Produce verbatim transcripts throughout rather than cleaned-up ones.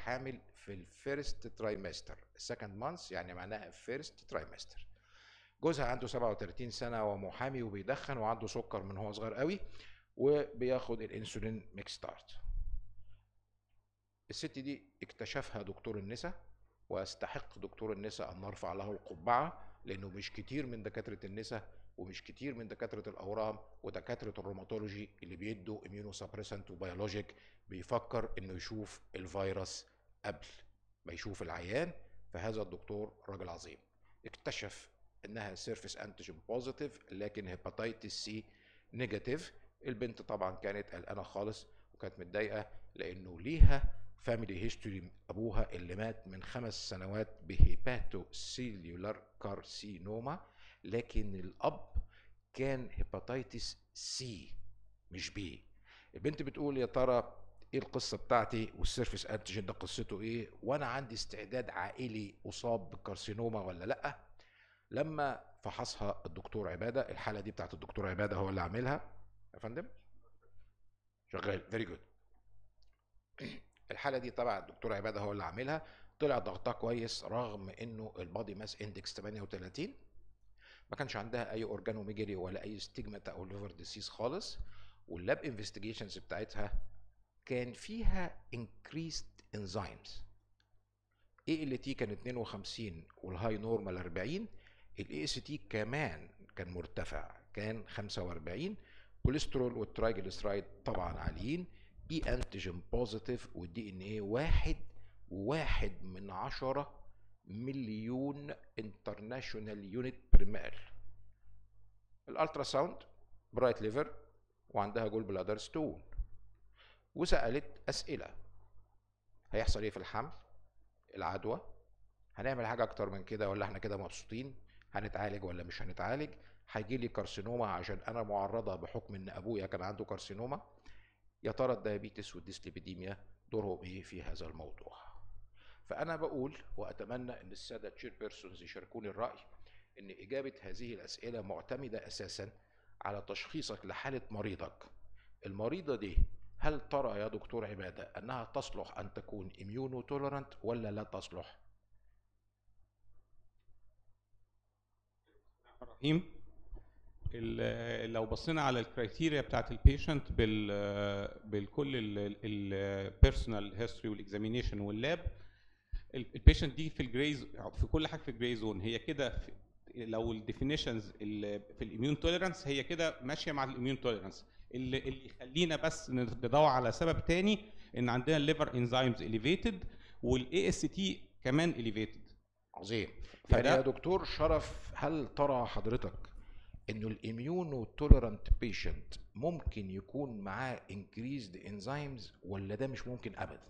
حامل في الفيرست ترايمستر. السكند مانث يعني معناها فيرست ترايمستر. جوزها عنده سبعة وتلاتين سنه ومحامي وبيدخن وعنده سكر من هو صغير قوي وبياخد الانسولين ميكس ستارت. الست دي اكتشفها دكتور النساء، واستحق دكتور النساء ان نرفع له القبعه، لانه مش كتير من دكاتره النساء ومش كتير من دكاتره الاورام ودكاتره الروماتولوجي اللي بيدوا اميونو سبريسنت وبيولوجيك بيفكر انه يشوف الفيروس قبل ما يشوف العيان. فهذا الدكتور راجل عظيم، اكتشف انها سيرفيس انتيجين بوزيتيف لكن هيباتيتس سي نيجاتيف. البنت طبعا كانت قلقانه خالص وكانت متضايقه لانه ليها فاميلي هيستوري، ابوها اللي مات من خمس سنوات بهيباتو سيلولار كارسينوما، لكن الاب كان هيباتيتس سي مش بي. البنت بتقول يا ترى ايه القصه بتاعتي والسيرفيس انتيجين ده قصته ايه، وانا عندي استعداد عائلي اصاب بالكارسينوما ولا لا؟ لما فحصها الدكتور عباده، الحاله دي بتاعت الدكتور عباده هو اللي عاملها يا فندم، شغال فيري جود. الحاله دي طبعا الدكتور عباده هو اللي عاملها، طلع ضغطها كويس رغم انه البادي ماس اندكس تمانية وتلاتين، ما كانش عندها اي اورجانوميجالي ولا اي ستيجماتا او ليفر ديسيز خالص، واللاب انفستيجيشنز بتاعتها كان فيها increased enzymes. اي ال تي كان اتنين وخمسين والهاي نورمال أربعين، الاي اس تي كمان كان مرتفع كان خمسة وأربعين، كوليسترول والترايجليسرايد طبعا عاليين، اي انتيجين بوزيتيف والدي ان ايه واحد وواحد من عشرة مليون انترناشونال يونت بير ميل. الالترا ساوند برايت ليفر وعندها جول بلادر ستون، وسالت اسئله: هيحصل ايه في الحمل؟ العدوى؟ هنعمل حاجه اكتر من كده ولا احنا كده مبسوطين؟ هنتعالج ولا مش هنتعالج؟ هيجي لي كارسينوما عشان انا معرضه بحكم ان ابويا كان عنده كارسينوما؟ يا ترى الديابيتس والديسليبيديميا دورهم ايه في هذا الموضوع؟ فانا بقول واتمنى ان الساده تشير بيرسونز يشاركوني الراي ان اجابه هذه الاسئله معتمده اساسا على تشخيصك لحاله مريضك. المريضه دي هل ترى يا دكتور عباده انها تصلح ان تكون اميونو تولرانت ولا لا تصلح؟ رحيم، لو بصينا على الكرايتيريا بتاعت البيشنت بال بالكل البيرسونال هيستوري والاكزامينيشن واللاب، البيشنت دي في الجريز في كل حاجه في الجري زون، هي كده لو الديفينيشنز في الاميون توليرانس هي كده ماشيه مع الاميون توليرانس. اللي اللي يخلينا بس ندور على سبب تاني ان عندنا الليفر انزيمز اليفيتد والاي اس تي كمان اليفيتد. عظيم. يعني يا دكتور شرف، هل ترى حضرتك انه الاميونو توليرانت بيشنت ممكن يكون معاه انكريزد انزيمز ولا ده مش ممكن ابدا؟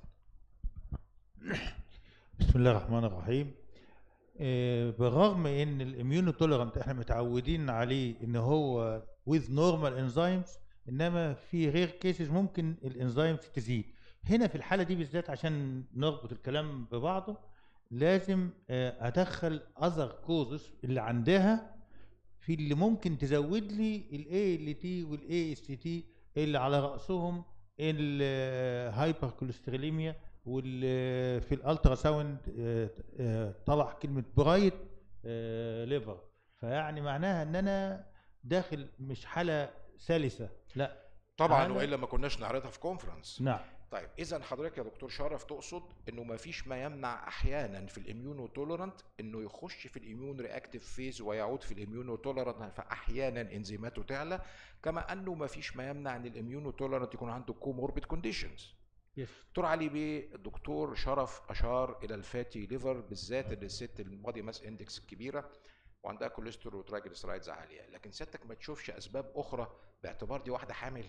بسم الله الرحمن الرحيم. آه بالرغم ان الاميونو توليرانت احنا متعودين عليه ان هو with normal enzymes، انما في رير كيسز ممكن الانزيمز تزيد. هنا في الحاله دي بالذات عشان نربط الكلام ببعضه لازم آه ادخل اذر كوزز اللي عندها في اللي ممكن تزود لي الاي ال تي والاي اس تي اللي على راسهم الهايبر كوليستروليميا، واللي في الالترا ساوند طلع كلمه برايت ليفر، فيعني معناها ان انا داخل مش حاله سلسه، لا طبعا، والا ما كناش نعرضها في كونفرنس. نعم. طيب اذا حضرتك يا دكتور شرف تقصد انه ما فيش ما يمنع احيانا في الاميونو توليرانت انه يخش في الاميون رياكتيف فيز ويعود في الاميونو توليرانت، فاحيانا انزيماته تعلى، كما انه ما فيش ما يمنع ان الاميونو توليرانت يكون عنده كوموربيد كونديشنز. دكتور علي بيه، الدكتور شرف اشار الى الفاتي ليفر بالذات ان الست البادي ماس اندكس الكبيره وعندها كوليسترول وترايجليسرايدز عاليه، لكن سيادتك ما تشوفش اسباب اخرى باعتبار دي واحده حامل؟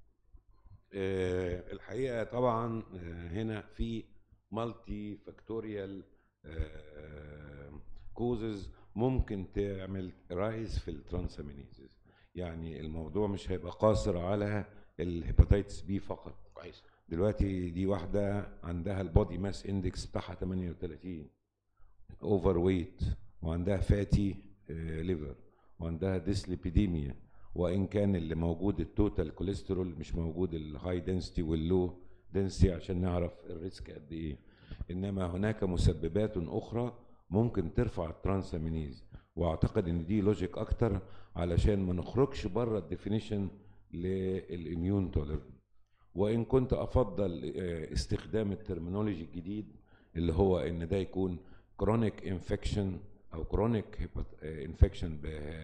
أه الحقيقه طبعا هنا في مالتي فاكتوريال كوزز ممكن تعمل رايز في الترانسامينيزز، يعني الموضوع مش هيبقى قاصر على الهيباتيتس بي فقط. كويس. دلوقتي دي واحده عندها البودي ماس اندكس بتاعها تمانية وتلاتين، اوفر ويت، وعندها فاتي ليفر، وعندها ديسليبيديميا، وان كان اللي موجود التوتال كوليسترول مش موجود الهاي دنسيتي واللو دنسيتي عشان نعرف الريسك قد ايه. انما هناك مسببات اخرى ممكن ترفع الترانسامينيز، واعتقد ان دي لوجيك اكتر علشان ما نخرجش بره الديفينيشن للاميون توليرنت. وان كنت افضل استخدام الترمينولوجي الجديد اللي هو ان ده يكون كرونيك انفكشن او كرونيك انفكشن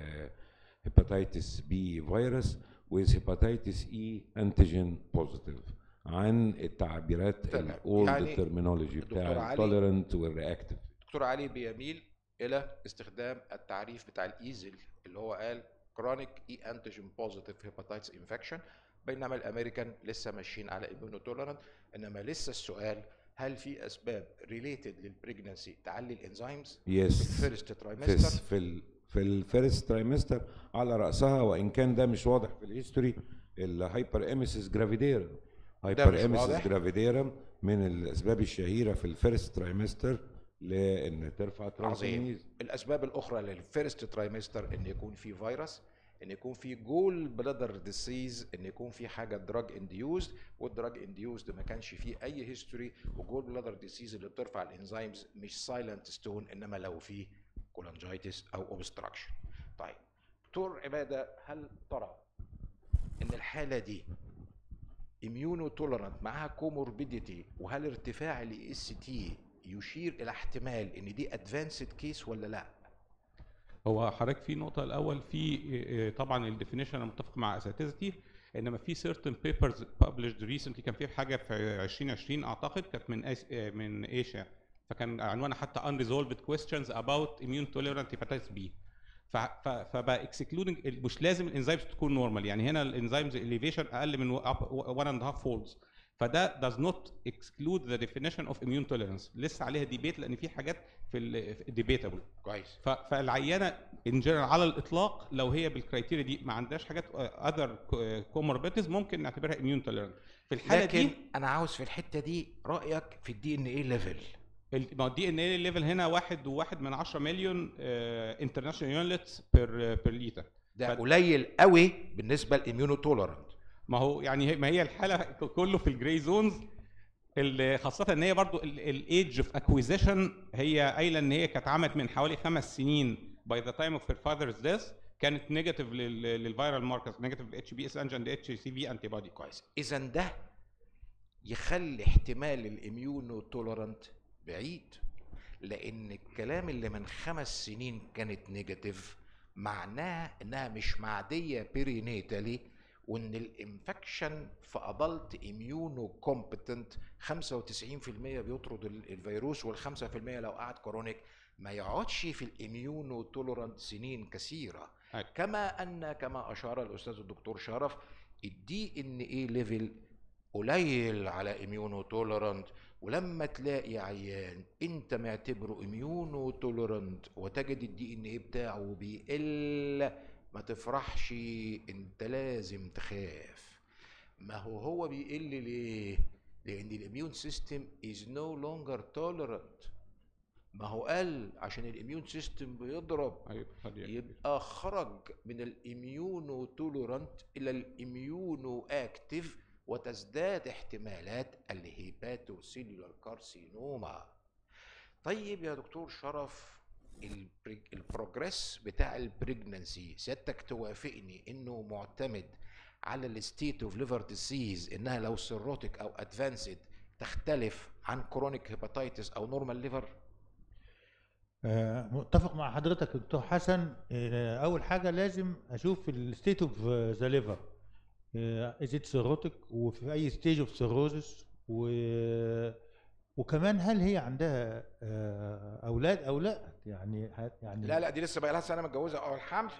بهيباتيتس بي فيروس with hepatitis E antigen positive عن التعبيرات الاولد يعني ترمينولوجي بتاع التوليرنت والرياكتيف. دكتور علي بيميل الى استخدام التعريف بتاع الايزل اللي هو قال كرونيك اي انتيجين بوزيتيف هيباتيتس انفكشن، بينما الامريكان لسه ماشيين على immunotoleraant. انما لسه السؤال هل في اسباب ريليتد للبريجنسي تعلي الانزيمز yes. في الفيرست ترايمستر؟ في ال في الفيرست ترايمستر على راسها، وان كان ده مش واضح في الهيستوري، الهايبر اميسيس جرافيديرم. هايبر اميسيس جرافيديرم من الاسباب الشهيره في الفيرست ترايمستر لان ترفع ترانسامينيز. الاسباب الاخرى للفيرست ترايمستر ان يكون في فيروس، ان يكون في جول بلادر ديسيز، ان يكون في حاجه دراج انديوزد، والدراج انديوزد ما كانش فيه اي هيستوري، وجول بلادر ديسيز اللي بترفع الانزيمز مش سايلنت ستون، انما لو في كولانجايتس او اوبستراكشن. طيب دكتور عباده، هل ترى ان الحاله دي اميونو تولرانت معاها كوموربيديتي، وهل ارتفاع الاي اس تي يشير الى احتمال ان دي ادفانسد كيس ولا لا؟ هو حضرتك في نقطه الاول في طبعا الديفينيشن انا متفق مع اساتذتي، انما في certain papers published recently كان في حاجه في عشرين عشرين اعتقد كانت من من ايشيا، فكان عنوانها حتى unresolved questions about immune tolerant hepatitis B. فبقى اكسكلودنج مش لازم الانزيمز تكون نورمال، يعني هنا الانزيمز elevation اقل من one and a half folds، فده does not exclude the definition of immune tolerance. لسه عليها ديبيت لان في حاجات في الديبيتابل. كويس. فالعيانه ان جنرال على الاطلاق لو هي بالكرايتيريا دي ما عندهاش حاجات اذر كوموربيديز ممكن نعتبرها immune tolerant. في الحاله لكن دي انا عاوز في الحته دي رايك في الدي ان اي ليفل. ما الدي ان اي ليفل هنا واحد وواحد من عشرة مليون انترناشونال يونتس بير بير ليتر، ده قليل قوي بالنسبه للاميونو تولرانت. ما هو يعني ما هي الحاله كله في الجراي زونز، خاصه ان هي برضو الايدج اوف اكويزيشن هي قايله ان هي كانت عملت من حوالي خمس سنين باي ذا تايم اوف هير فاذرز ديث، كانت نيجاتيف للفيرال ماركرز، نيجاتيف اتش بي اس انجن اتش سي في انتي بودي. كويس. اذا ده يخلي احتمال الاميونو تولرانت بعيد، لان الكلام اللي من خمس سنين كانت نيجاتيف معناه انها مش معديه بيرينيتالي، وان الانفكشن في ادلت اميونو كومبتنت خمسة وتسعين في المية بيطرد الفيروس، والخمسة في المية لو قعد كرونيك ما يقعدش في الاميونو تولرانت سنين كثيره. أي. كما ان كما اشار الاستاذ الدكتور شرف الدي ان اي ليفل قليل على اميونو تولرانت، ولما تلاقي عيان انت معتبره اميونو تولرانت وتجد الدي ان ايه بتاعه بيقل، ما تفرحش، انت لازم تخاف. ما هو هو بيقل ليه؟ لان الاميون سيستم is no longer tolerant. ما هو قال عشان الاميون سيستم بيضرب، يبقى خرج من الاميونو تولرانت الى الاميونو اكتيف، وتزداد احتمالات الهيباتوسيلولار كارسينوما. طيب يا دكتور شرف، البروجريس بتاع البريجننسي سيادتك توافقني انه معتمد على الستيت اوف ليفر ديسيز، انها لو سيروتيك او ادفانسد تختلف عن كرونيك هيباتيتس او نورمال ليفر؟ آه متفق مع حضرتك يا دكتور حسن. آه اول حاجه لازم اشوف الستيت اوف ذا ليفر از ات سيروتيك، وفي اي ستيج اوف سيروزس، و وكمان هل هي عندها اولاد او لا. يعني يعني لا لا دي لسه بقى لها سنه متجوزه اول حمل،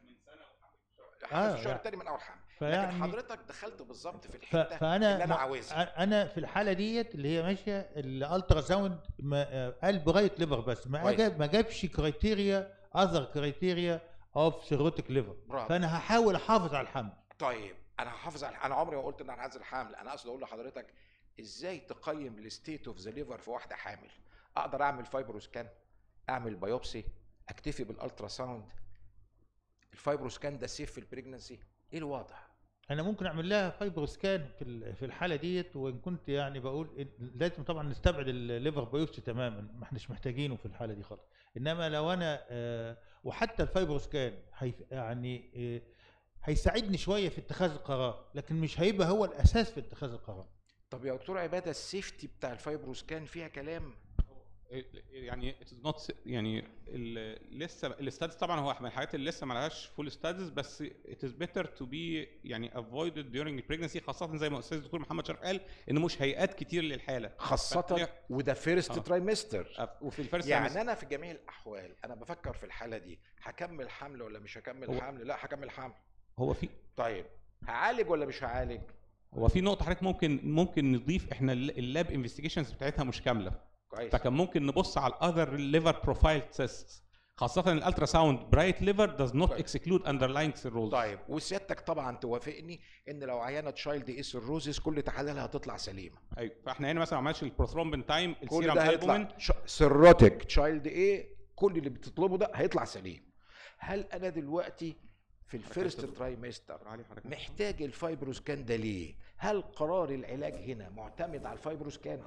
اه الشهر الثاني من اول حمل، لكن حضرتك دخلت بالظبط في الحته فأنا اللي انا عاوزها. انا في الحاله ديت اللي هي ماشيه الالترا ساوند قال بغايه ليفر بس، ما جاب ما جابش كرايتيريا اذر كرايتيريا اوف سيروتيك ليفر، فانا هحاول احافظ على الحمل. طيب انا هحافظ على، انا عمري ما قلت ان انا هنزل حمل، انا اقصد اقول لحضرتك ازاي تقيم الستيت اوف ذا ليفر في واحده حامل. اقدر اعمل فايبروسكان، اعمل بايوبسي، اكتفي بالالترا ساوند؟ الفايبروسكان ده سيف في البريجننسي؟ ايه الواضح؟ انا ممكن اعمل لها فايبر سكان في ال- في الحاله ديت، وان كنت يعني بقول إن لازم طبعا نستبعد الليفر بايوبسي تماما، ما احناش محتاجينه في الحاله دي خالص. انما لو انا آه، وحتى الفايبر سكان هي يعني آه، هيساعدني شويه في اتخاذ القرار، لكن مش هيبقى هو الاساس في اتخاذ القرار. طب يا دكتور عباده، السيفتي بتاع الفايبروسكان فيها كلام؟ يعني it's not يعني ال- لسه الاستادز طبعا هو من الحاجات اللي لسه ما لهاش فول ستادز، بس it is better to be يعني avoided during pregnancy، خاصه زي ما الاستاذ الدكتور محمد شرف قال انه مش هيئات كتير للحاله، خاصه وده فيرست آه. ترايمستر. وفي الفيرست يعني انا في جميع الاحوال انا بفكر في الحاله دي هكمل حمل ولا مش هكمل هو- حمل؟ لا هكمل حمل. هو في طيب هعالج ولا مش هعالج؟ هو في نقطه حضرتك ممكن ممكن نضيف، احنا اللاب انفستيجيشنز بتاعتها مش كامله، كويس. فكان ممكن نبص على الاذر ليفر بروفايل تيست، خاصه الالترا ساوند برايت ليفر does not طيب. exclude underlying cirrhosis. طيب وسيادتك طبعا توافقني ان لو عيانه تشايلد ايه سيروزيس كل تحاليلها هتطلع سليمه. ايوه، فاحنا هنا مثلا ما عملش البروثرومبين تايم، كل السيرم ده البومين. هيطلع سيروتك تشايلد ايه، كل اللي بتطلبه ده هيطلع سليم. هل انا دلوقتي في الفيرست ترايمستر محتاج الفايبروسكان ده ليه؟ هل قرار العلاج هنا معتمد على الفايبروسكان؟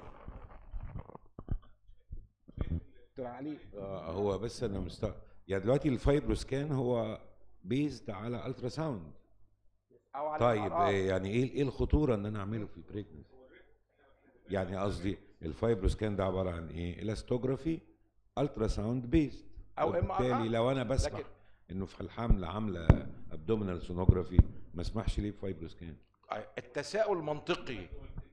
دكتور علي. آه هو بس انا مستوعب يعني دلوقتي الفايبروسكان هو بيزد على الترا ساوند. أو على طيب الأعراض. إيه يعني ايه ايه الخطوره ان انا اعمله في البريجنسي؟ يعني قصدي الفايبروسكان ده عباره عن ايه؟ الاستوجرافي الترا ساوند بيزد، أو إم آر آي. بالتالي لو انا بسمح لكن- انه في الحمل عامله ابدومينال سونوجرافي ما اسمحش ليه بفايبروسكان. التساؤل منطقي.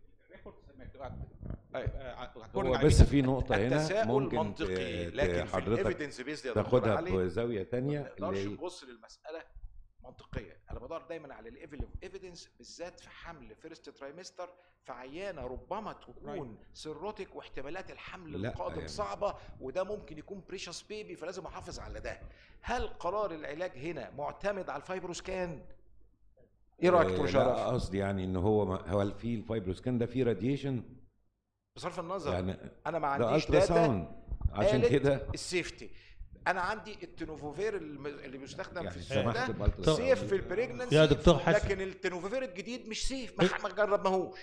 هو بس في نقطه هنا التساؤل ممكن منطقي، ت- لكن في حضرتك الايفيدنس بيزد يا دكتور تاخدها علي بزاويه ما ثانيه. نقدرش نبص للمساله منطقيه. انا بدور دايما على الليفل اوف ايفيدنس، بالذات في حمل فيرست ترايمستر في عيانه ربما تكون سيروتك واحتمالات الحمل لا القادم يعني. صعبه، وده ممكن يكون بريشس بيبي، فلازم احافظ على ده. هل قرار العلاج هنا معتمد على الفايبروسكان؟ ايه رايك دكتور شرف؟ لا قصدي يعني ان هو ما هو في الفايبروسكان ده فيه راديشن بصرف النظر يعني انا ما ده عنديش الترا داتا ساوند عشان قالت كده السيفتي. انا عندي التنوفوفير الم- اللي بيستخدم يعني في السوق سمحت ده بالترا سيف ساوند. في البريجننسي يا دكتور حسن. لكن التنوفوفير الجديد مش سيف، ما ما جربناهوش.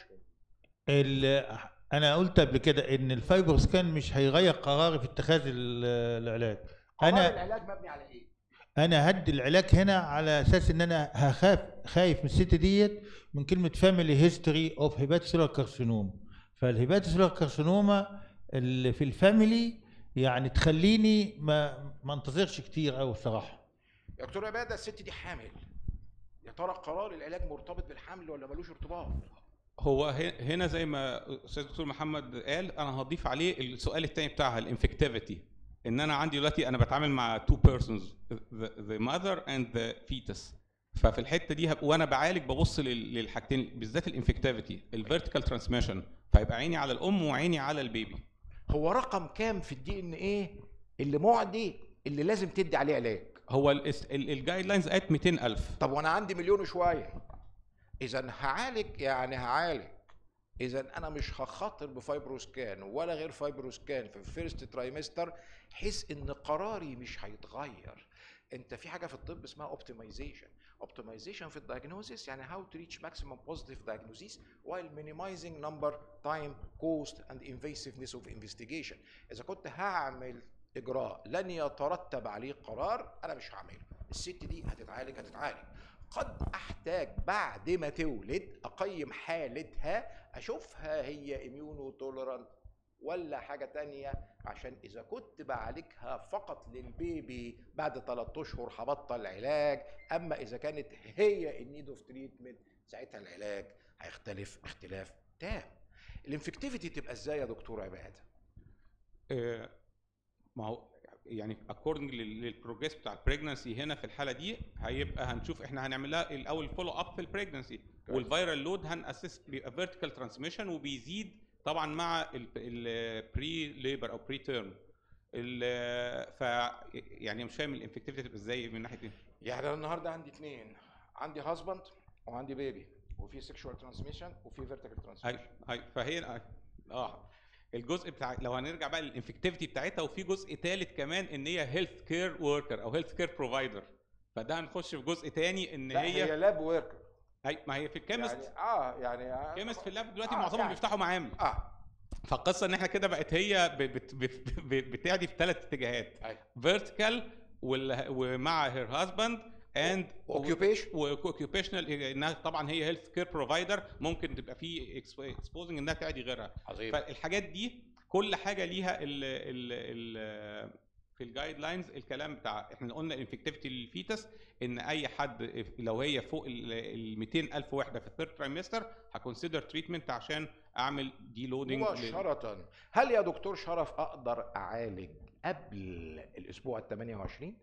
ال- انا قلت قبل كده ان الفايبر سكان مش هيغير قراري في اتخاذ ال- العلاج. قرار انا العلاج مبني على ايه؟ انا هدي العلاج هنا على اساس ان انا هخاف خايف من الست ديت من كلمه فاميلي هيستوري اوف هيباتوسيلر كارسينوم. فالهيباتوسيلر كارسينوما اللي في الفاميلي يعني تخليني ما ما انتظرش كتير قوي بصراحه. يا دكتور عباده، الست دي حامل، يا ترى قرار العلاج مرتبط بالحمل ولا ملوش ارتباط؟ هو ه- هنا زي ما الاستاذ الدكتور محمد قال، انا هضيف عليه السؤال الثاني بتاعها الانفكتيفيتي، ان انا عندي دلوقتي انا بتعامل مع تو بيرسونز the mother and the fetus، ففي الحته دي هب- وانا بعالج ببص لل- للحاجتين بالذات الانفكتيفيتي الفيرتيكال ترانسميشن، فيبقى عيني على الام وعيني على البيبي. هو رقم كام في الدي ان ايه اللي معدي اللي لازم تدي عليه علاج؟ هو الجايد لاينز قالت مئتين ألف. طب وانا عندي مليون وشويه، اذا هعالج يعني هعالج. اذا انا مش هخاطر بفايبروسكان ولا غير فايبروسكان في الفيرست ترايمستر، حيث ان قراري مش هيتغير. انت في حاجه في الطب اسمها اوبتمايزيشن. اوبتمايزيشن في الدايجنوزيس يعني how to reach maximum positive diagnosis while minimizing number, time, cost and invasiveness of investigation. اذا كنت هعمل اجراء لن يترتب عليه قرار انا مش هعمله. الست دي هتتعالج هتتعالج. قد احتاج بعد ما تولد اقيم حالتها، اشوفها هي اميونو تولرانت ولا حاجه تانية، عشان اذا كنت بعالجها فقط للبيبي بعد ثلاثة اشهر هبطل علاج، اما اذا كانت هي النيد اوف تريتمنت ساعتها العلاج هيختلف اختلاف تام. الانفكتيفيتي تبقى ازاي يا دكتور عباده؟ آه، ما هو يعني اكوردنج للبروجريس بتاع البريجنسي هنا في الحاله دي هيبقى هنشوف احنا هنعمل لها الاول فولو اب في البريجنسي، والفيرال لود هناسس بيبقى فيرتيكال ترانسميشن وبيزيد طبعا مع البري ليبر او بري تيرم. ف يعني مش فاهم الانفكتيفيتي تبقى ازاي من ناحيه ايه؟ يعني انا النهارده عندي اثنين، عندي هازبند وعندي بيبي، وفي سيكشوال ترانسميشن وفي فيرتيكال ترانسميشن. اي اي فهي اه الجزء بتاع لو هنرجع بقى للانفكتيفيتي بتاعتها، وفي جزء ثالث كمان ان هي هيلث كير وركر او هيلث كير بروفايدر، فده هنخش في جزء ثاني ان لا هي هي لاب وركر. اي ما هي في الكيمست يعني اه يعني الكيمست في اللاب دلوقتي آه معظمهم يعني بيفتحوا معامل. اه فالقصه ان احنا كده بقت هي بت بت بت بتعدي في ثلاث اتجاهات، أيوة. فيرتيكال ومع هير هازباند اند اوكيوبيشن واوكيوبيشنال، انها طبعا هي هيلث كير بروفايدر، ممكن تبقى في اكسبوزنج انها تعدي غيرها. عظيم. فالحاجات دي كل حاجه ليها ال ال ال في الجايد لاينز الكلام بتاع احنا قلنا الانفكتيفيتي للفيتس ان اي حد لو هي فوق ال مئتين ألف وحده في الثيرد ترايمستر هكونسيدر تريتمنت عشان اعمل دي لودنج مباشرة. هل يا دكتور شرف اقدر اعالج قبل الاسبوع ال ثمانية وعشرين؟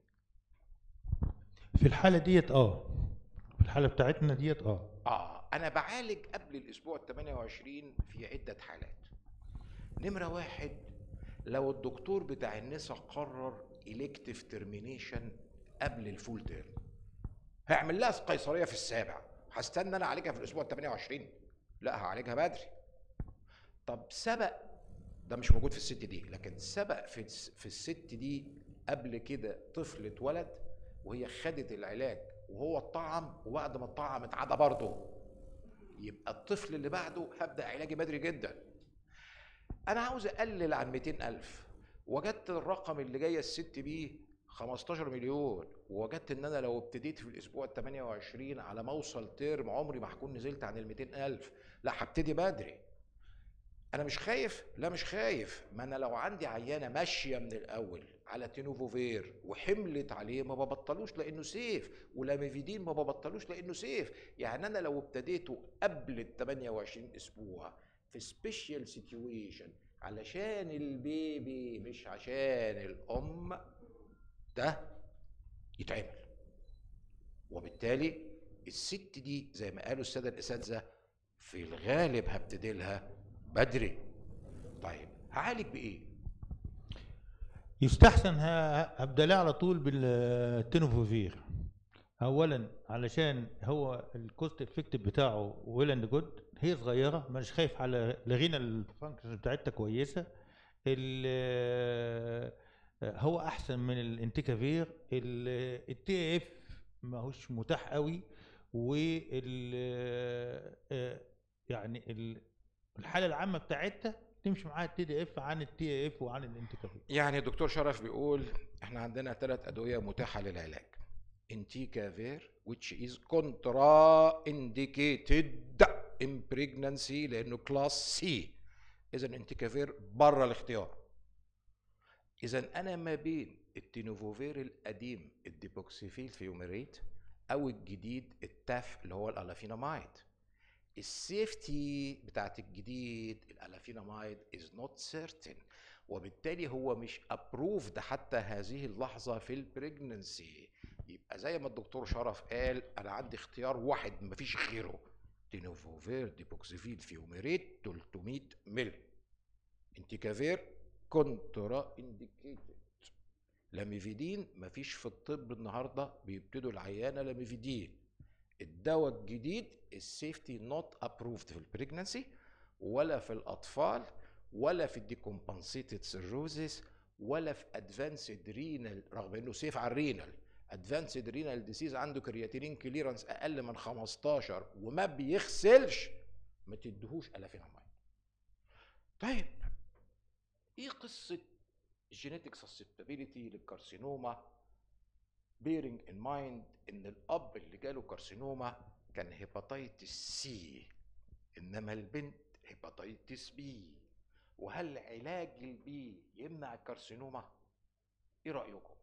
في الحاله ديت اه في الحاله بتاعتنا ديت اه اه انا بعالج قبل الاسبوع ال ثمانية وعشرين في عدة حالات. نمرة واحد، لو الدكتور بتاع النساء قرر إلكتيف ترمينيشن قبل الفول تيرم، هيعمل لها قيصرية في السابع، هستنى انا اعالجها في الاسبوع ال ثمانية وعشرين؟ لا، هعالجها بدري. طب سبق، ده مش موجود في الست دي، لكن سبق في في الست دي قبل كده طفل اتولد وهي خدت العلاج وهو اتطعم، وبعد ما اتطعم اتعدى برضه، يبقى الطفل اللي بعده هبدأ علاجي بدري جدا. انا عاوز اقلل عن مئتين ألف، وجدت الرقم اللي جايه الست بيه خمستاشر مليون، ووجدت ان انا لو ابتديت في الاسبوع ال ثمانية وعشرين على ما اوصل ترم عمري ما هكون نزلت عن ال مئتين ألف، لا هبتدي بدري. انا مش خايف، لا مش خايف، ما انا لو عندي عيانه ماشيه من الاول على تينوفوفير وحملت عليه ما ببطلوش لانه سيف، ولاميفيدين ما ببطلوش لانه سيف. يعني انا لو ابتديته قبل ال ثمانية وعشرين اسبوع في سبيشال سيتويشن علشان البيبي مش عشان الام، ده يتعمل. وبالتالي الست دي زي ما قالوا الساده الاساتذه في الغالب هبتدي لها بدري. طيب هعالج بايه؟ يستحسن هبدا لها على طول بالتينوفوفير اولا، علشان هو الكوست افكتيف بتاعه ويل اند جود، هي صغيره مش خايف على لغينا الفانكشن بتاعتها كويسه، هو احسن من الانتيكافير. التي اف ماهوش متاح قوي، وال يعني الحاله العامه بتاعتها تمشي معاها التي دي اف عن التي اف وعن الانتيكافير. يعني الدكتور شرف بيقول احنا عندنا ثلاث ادويه متاحه للعلاج: انتيكافير which is contraindicated in pregnancy لانه كلاس سي، اذا انتيكافير بره الاختيار. اذا انا ما بين التينوفوفير القديم الديبوكسيفيل فيوميريت او الجديد التاف اللي هو الالافينامايد. السيفتي بتاعت الجديد الالافينامايد is not certain، وبالتالي هو مش approved حتى هذه اللحظة في البريجننسي. يبقى زي ما الدكتور شرف قال انا عندي اختيار واحد مفيش غيره: تينوفوفير ديبوكسيفيل فيوميريت ثلاثمئة مللي، انتيكافير كونترا انديكيتد، لاميفيدين مفيش في الطب النهارده بيبتدوا العيانه لاميفيدين. الدواء الجديد السيفتي نوت ابروفد في البريجنسي ولا في الاطفال ولا في الديكومبنسيتد سيروزيس ولا في ادفانسد رينال، رغم انه سيف على الرينال. ادفانسد رينال ديسيز عنده كرياتينين كليرنس اقل من خمستاشر وما بيغسلش، ما تدهوش الافينامايد. طيب ايه قصه الجينيتك سسبتابيليتي للكارسينوما بيرنج ان مايند ان الاب اللي جاله كارسينوما كان هيباتيتس سي انما البنت هيباتيتس بي؟ وهل علاج البي يمنع الكارسينوما؟ ايه رايكم؟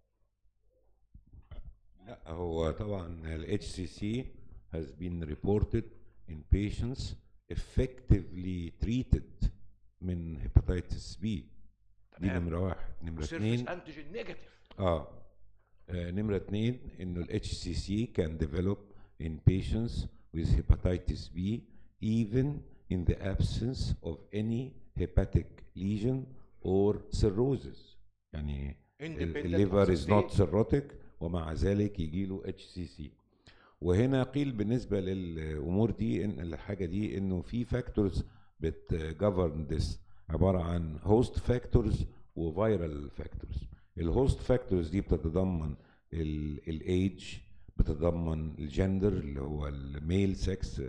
لا، هو طبعا ال إتش سي سي has been reported in patients effectively treated من hepatitis B. دي نمرة واحد. نمرة اتنين انتيجين نيجاتيف. اه نمرة اتنين انه ال إتش سي سي can develop in patients with hepatitis B even in the absence of any hepatic lesion or cirrhosis. يعني الليفر is not cirrhotic ومع ذلك يجي له إتش سي سي. وهنا قيل بالنسبة للأمور دي إن الحاجة دي إنه في فاكتورز بتجفرن ذس، عبارة عن هوست فاكتورز وفيرال فاكتورز. الهوست فاكتورز دي بتتضمن الايدج، بتتضمن الجندر اللي هو الميل سكس،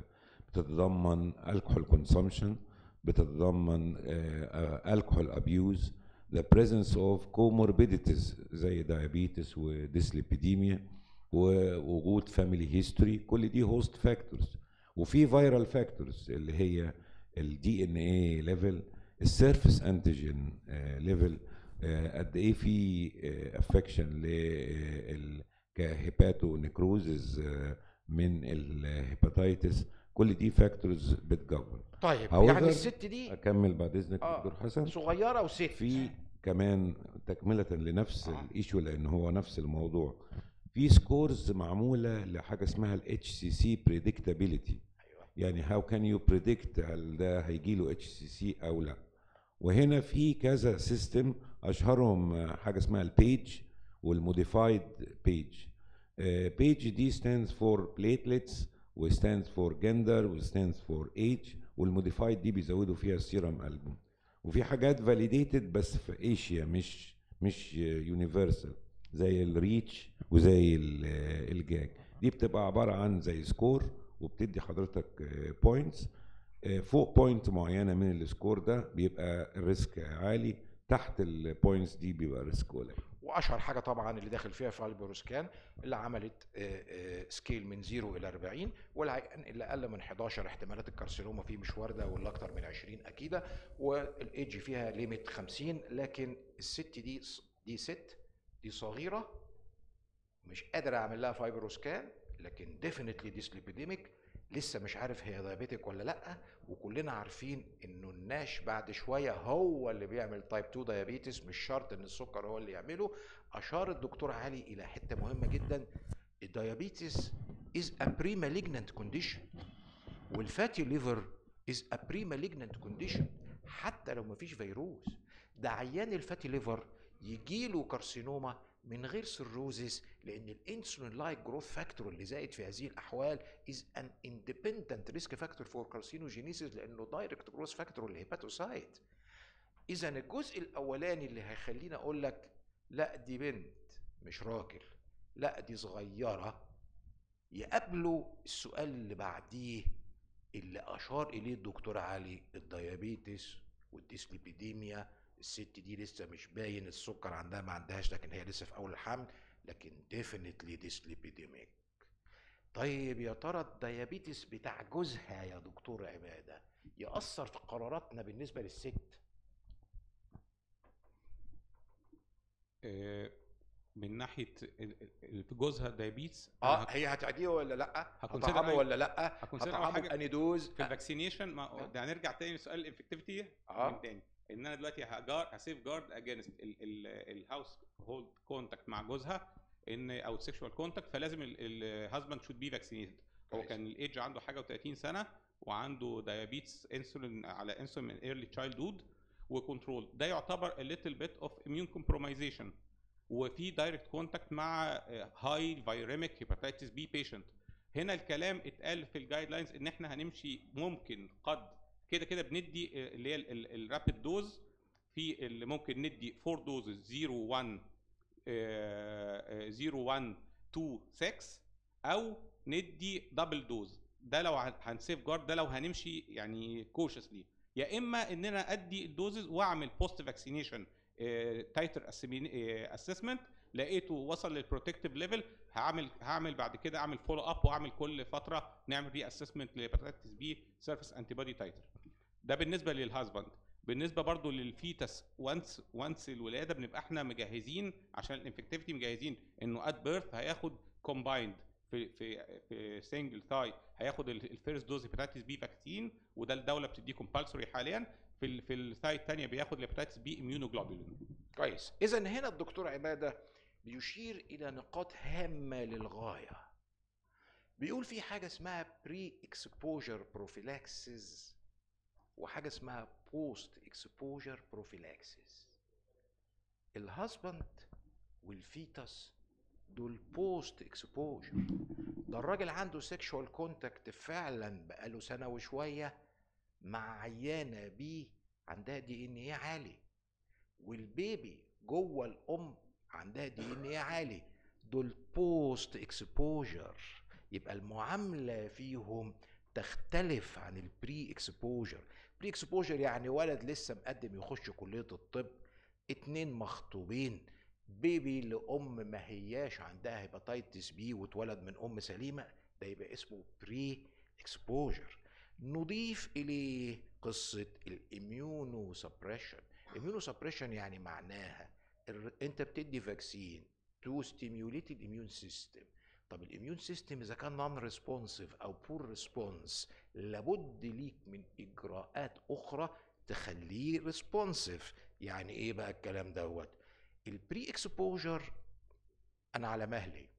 بتتضمن الكحول كونسومشن، بتتضمن الكحول ابيوز، the presence of comorbidities زي diabetes وديسليبيديميا، ووجود family history، كل دي host factors. وفي viral factors اللي هي الدي ان اي ليفل، السيرفيس انتيجين ليفل، قد ايه في افكشن ل كهيباتو نيكروزز من الهيباتيتس، كل دي فاكتورز بتجبر. طيب However، يعني الست دي اكمل بعد اذنك آه دكتور حسن، صغيره وست في كمان تكمله لنفس آه. الايشو لان هو نفس الموضوع. في سكورز معموله لحاجه اسمها الاتش سي سي بريدكتابيليتي، يعني هاو كان يو بريدكت هل ده هيجي له اتش سي سي او لا. وهنا في كذا سيستم، اشهرهم حاجه اسمها البيج والموديفايد بيج. بيج دي stands for platelets و stands for gender و stands for age، والموديفايد دي بيزودوا فيها السيرم ألبوم. وفي حاجات فاليديتد بس في ايشيا، مش مش يونيفرسال، زي الريتش وزي الجاج. دي بتبقى عباره عن زي سكور وبتدي حضرتك بوينتس، فوق بوينت معينه من السكور ده بيبقى الريسك عالي، تحت البوينتس دي بيبقى الريسك قليل. واشهر حاجه طبعا اللي داخل فيها فايبروسكان اللي عملت سكيل من صفر الى أربعين، والعيان اللي اقل من حداشر احتمالات الكارسينوما فيه مش وارده، واللي اكتر من عشرين اكيده، والايدج فيها ليميت خمسين. لكن الست دي دي ست دي صغيره مش قادر اعمل لها فايبروسكان، لكن ديفينتلي ديسليبيديميك، لسه مش عارف هي دايابيتك ولا لا. وكلنا عارفين انه الناش بعد شويه هو اللي بيعمل تايب اتنين دايابيتس، مش شرط ان السكر هو اللي يعمله. اشار الدكتور علي الى حته مهمه جدا، الدايابيتس is a pre-malignant condition، والفاتي ليفر is a pre-malignant condition حتى لو مفيش فيروس. ده عيان الفاتي ليفر يجيله كارسينوما من غير سيروزيس، لان الانسولين لايك جروث فاكتور اللي زائد في هذه الاحوال is an independent risk factor for carcinogenesis، لانه دايركت جروث فاكتور للهيباتوسايت. اذا الجزء الاولاني اللي هيخليني اقول لك لا دي بنت مش راجل، لا دي صغيره، يقابلوا السؤال اللي بعديه اللي اشار اليه الدكتور علي، الديابيتس والديسليبيديميا. الست دي لسه مش باين السكر عندها ما عندهاش، لكن هي لسه في اول الحمل، لكن ديفينتلي ديسليبيديميك. طيب يا ترى الديابيتس بتاع جوزها يا دكتور عباده يأثر في قراراتنا بالنسبه للست؟ من ناحيه في جوزها دايابيتس، اه هي هتعديه ولا لا؟ هتطعمه ولا لا؟ هتطعمه بأني دوز في الفاكسينيشن. ما ده هنرجع تاني لسؤال الافكتيفيتي آه. من تاني، ان انا دلوقتي هسيف جارد اجينست الهاوس هولد كونتاكت مع جوزها، ان او سيكشوال كونتاكت، فلازم الهازباند شود بي فاكسينيتد. هو كان الايدج عنده حاجه و30 سنه، وعنده دايابيتس انسولين على انسولين من ايرلي تشايلد هود وكنترول، ده يعتبر a little bit of immune compromisation. وفي دايركت كونتاكت مع هاي فيريميك هيباتيتس بي بيشنت. هنا الكلام اتقال في الجايد لاينز ان احنا هنمشي ممكن قد كده كده بندي اللي هي الرابيد دوز، في اللي ممكن ندي فور دوزز صفر واحد صفر واحد اتنين ستة، او ندي دبل دوز. ده لو هنسيف جارد، ده لو هنمشي يعني كوشسلي. يا اما ان انا ادي الدوزز واعمل بوست فاكسينيشن تايتر اسسمنت، لقيته وصل للبروتكتيف ليفل، هعمل هعمل بعد كده اعمل فولو اب، واعمل كل فتره نعمل ري اسسمنت لهيباتيتس بي سيرفيس انتي بودي تايتر. ده بالنسبه للهازباند. بالنسبه برضو للفيتس، وانس وانس الولاده بنبقى احنا مجهزين عشان الانفكتيفيتي، مجهزين انه ات بيرث هياخد كومبايند في في في سنجل ثاي، هياخد الفيرست دوز هيباتيتس بي فاكسين، وده الدوله بتديه كومبالسوري حاليا. في ال في الثاي الثانيه بياخد الهيباتيتس بي اميونوجلوبولين. كويس. اذا هنا الدكتور عباده بيشير الى نقاط هامه للغايه. بيقول في حاجه اسمها بري اكسبوجر بروفيلاكسيس وحاجه اسمها بوست اكسبوجر بروفيلاكسيس. الهازبند والفيتس دول بوست اكسبوجر. ده الراجل عنده سيكشوال كونتاكت فعلا بقاله سنه وشويه مع عيانه بيه عندها دي ان ايه عالي، والبيبي جوه الام عندها دي ان ايه عالي. دول بوست اكسبوجر، يبقى المعامله فيهم تختلف عن البري اكسبوجر. بري اكسبوجر يعني ولد لسه مقدم يخش كليه الطب، اتنين مخطوبين، بيبي لام ما هياش عندها هيباتيتس بي واتولد من ام سليمه، ده يبقى اسمه بري اكسبوجر. نضيف اليه قصه الاميونو سبريشن. اميونو سبريشن يعني معناها انت بتدي فاكسين تو ستيميوليت الاميون سيستم. طب الاميون سيستم اذا كان نون ريسبونسيف او بور ريسبونس، لابد ليك من اجراءات اخرى تخليه ريسبونسيف. يعني ايه بقى الكلام دوت؟ البري اكسبوجر انا على مهلي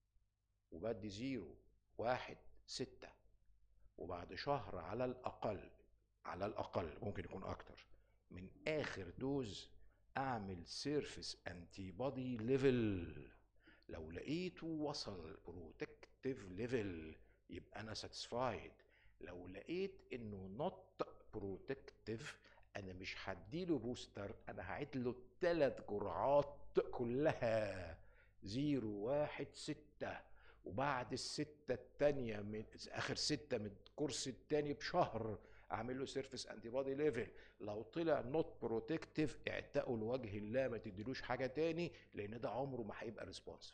وبدي زيرو واحد ستة، وبعد شهر على الاقل، على الاقل ممكن يكون اكتر من اخر دوز، اعمل سيرفيس انتي بودي ليفل. لو لقيته وصل بروتكتيف ليفل يبقى انا ساتسفايد. لو لقيت انه نوت بروتكتيف انا مش هديله بوستر، انا هعيد له الثلاث جرعات كلها زيرو واحد ستة، وبعد الستة التانية من اخر ستة من الكورس التاني بشهر اعمل له سيرفيس انتي بودي ليفل. لو طلع نوت بروتكتيف اعتقوا لوجه الله ما تديلوش حاجه تاني، لان ده عمره ما هيبقى ريسبونسيف.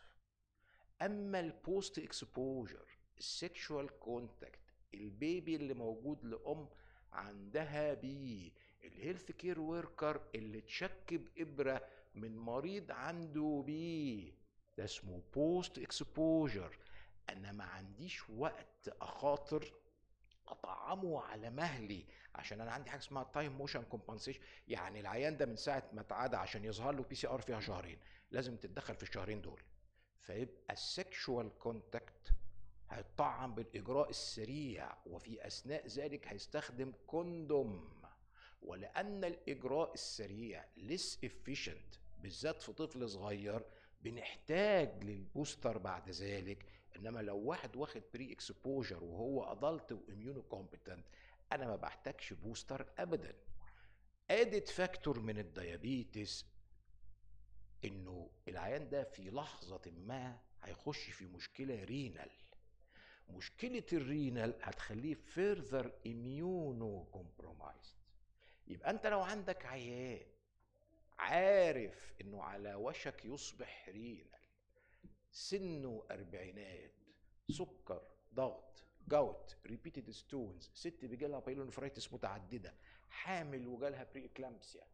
اما البوست اكسبوجر السكشوال كونتاكت، البيبي اللي موجود لام عندها بيه، الهيلث كير وركر اللي تشك بابره من مريض عنده بيه، ده اسمه بوست اكسبوجر. انا ما عنديش وقت اخاطر اطعمه على مهلي، عشان انا عندي حاجه اسمها تايم موشن كومبنسيشن. يعني العيان ده من ساعه ما اتعدى عشان يظهر له بي سي ار فيها شهرين، لازم تتدخل في الشهرين دول. فيبقى السكشوال كونتاكت هيطعم بالاجراء السريع، وفي اثناء ذلك هيستخدم كوندوم. ولان الاجراء السريع ليس افيشنت بالذات في طفل صغير، بنحتاج للبوستر بعد ذلك. انما لو واحد واخد بري اكسبوجر وهو ادلت واميونو كومبتنت، انا ما بحتاجش بوستر ابدا. ادت فاكتور من الديابيتس انه العيان ده في لحظه ما هيخش في مشكله رينال. مشكله الرينال هتخليه فيرذر اميونو كومبرومايزد. يبقى انت لو عندك عيان عارف انه على وشك يصبح رينال، سنه اربعينات، سكر، ضغط، جوت، ريبيتد ستونز، ست بيجيلها بايلونفرايتس متعدده، حامل وجالها بري اكلامسيا،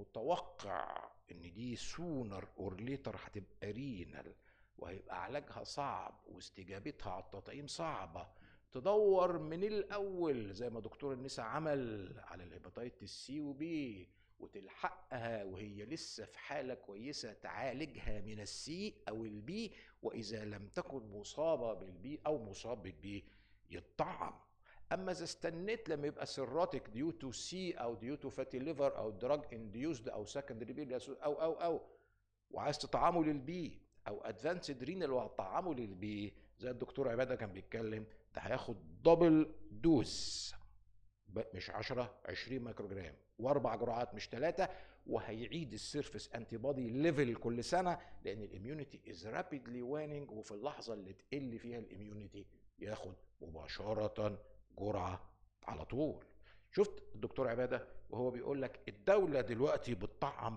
متوقع ان دي سونر اور ليتر هتبقى رينال، وهيبقى علاجها صعب واستجابتها على التطعيم صعبه، تدور من الاول زي ما دكتور النساء عمل على الهيباتيتس سي وبي وتلحقها وهي لسه في حاله كويسه، تعالجها من السي او البي، واذا لم تكن مصابه بالبي او مصاب بالبي يتطعم. اما اذا استنيت لما يبقى سيروتيك ديو تو سي او ديو تو فاتي ليفر او دراج انديوزد او سكندري بي او او او وعايز تطعمه للبي، او ادفانسد رينال وهتطعمه للبي، زي الدكتور عباده كان بيتكلم، ده هياخد دبل دوز، مش عشرة عشرين مايكروجرام واربع جرعات مش ثلاثه، وهيعيد السيرفيس انتي بودي ليفل كل سنه، لان الاميونيتي از رابيدلي وانينج، وفي اللحظه اللي تقل فيها الاميونيتي ياخد مباشره جرعه على طول. شفت الدكتور عباده وهو بيقول لك الدوله دلوقتي بتطعم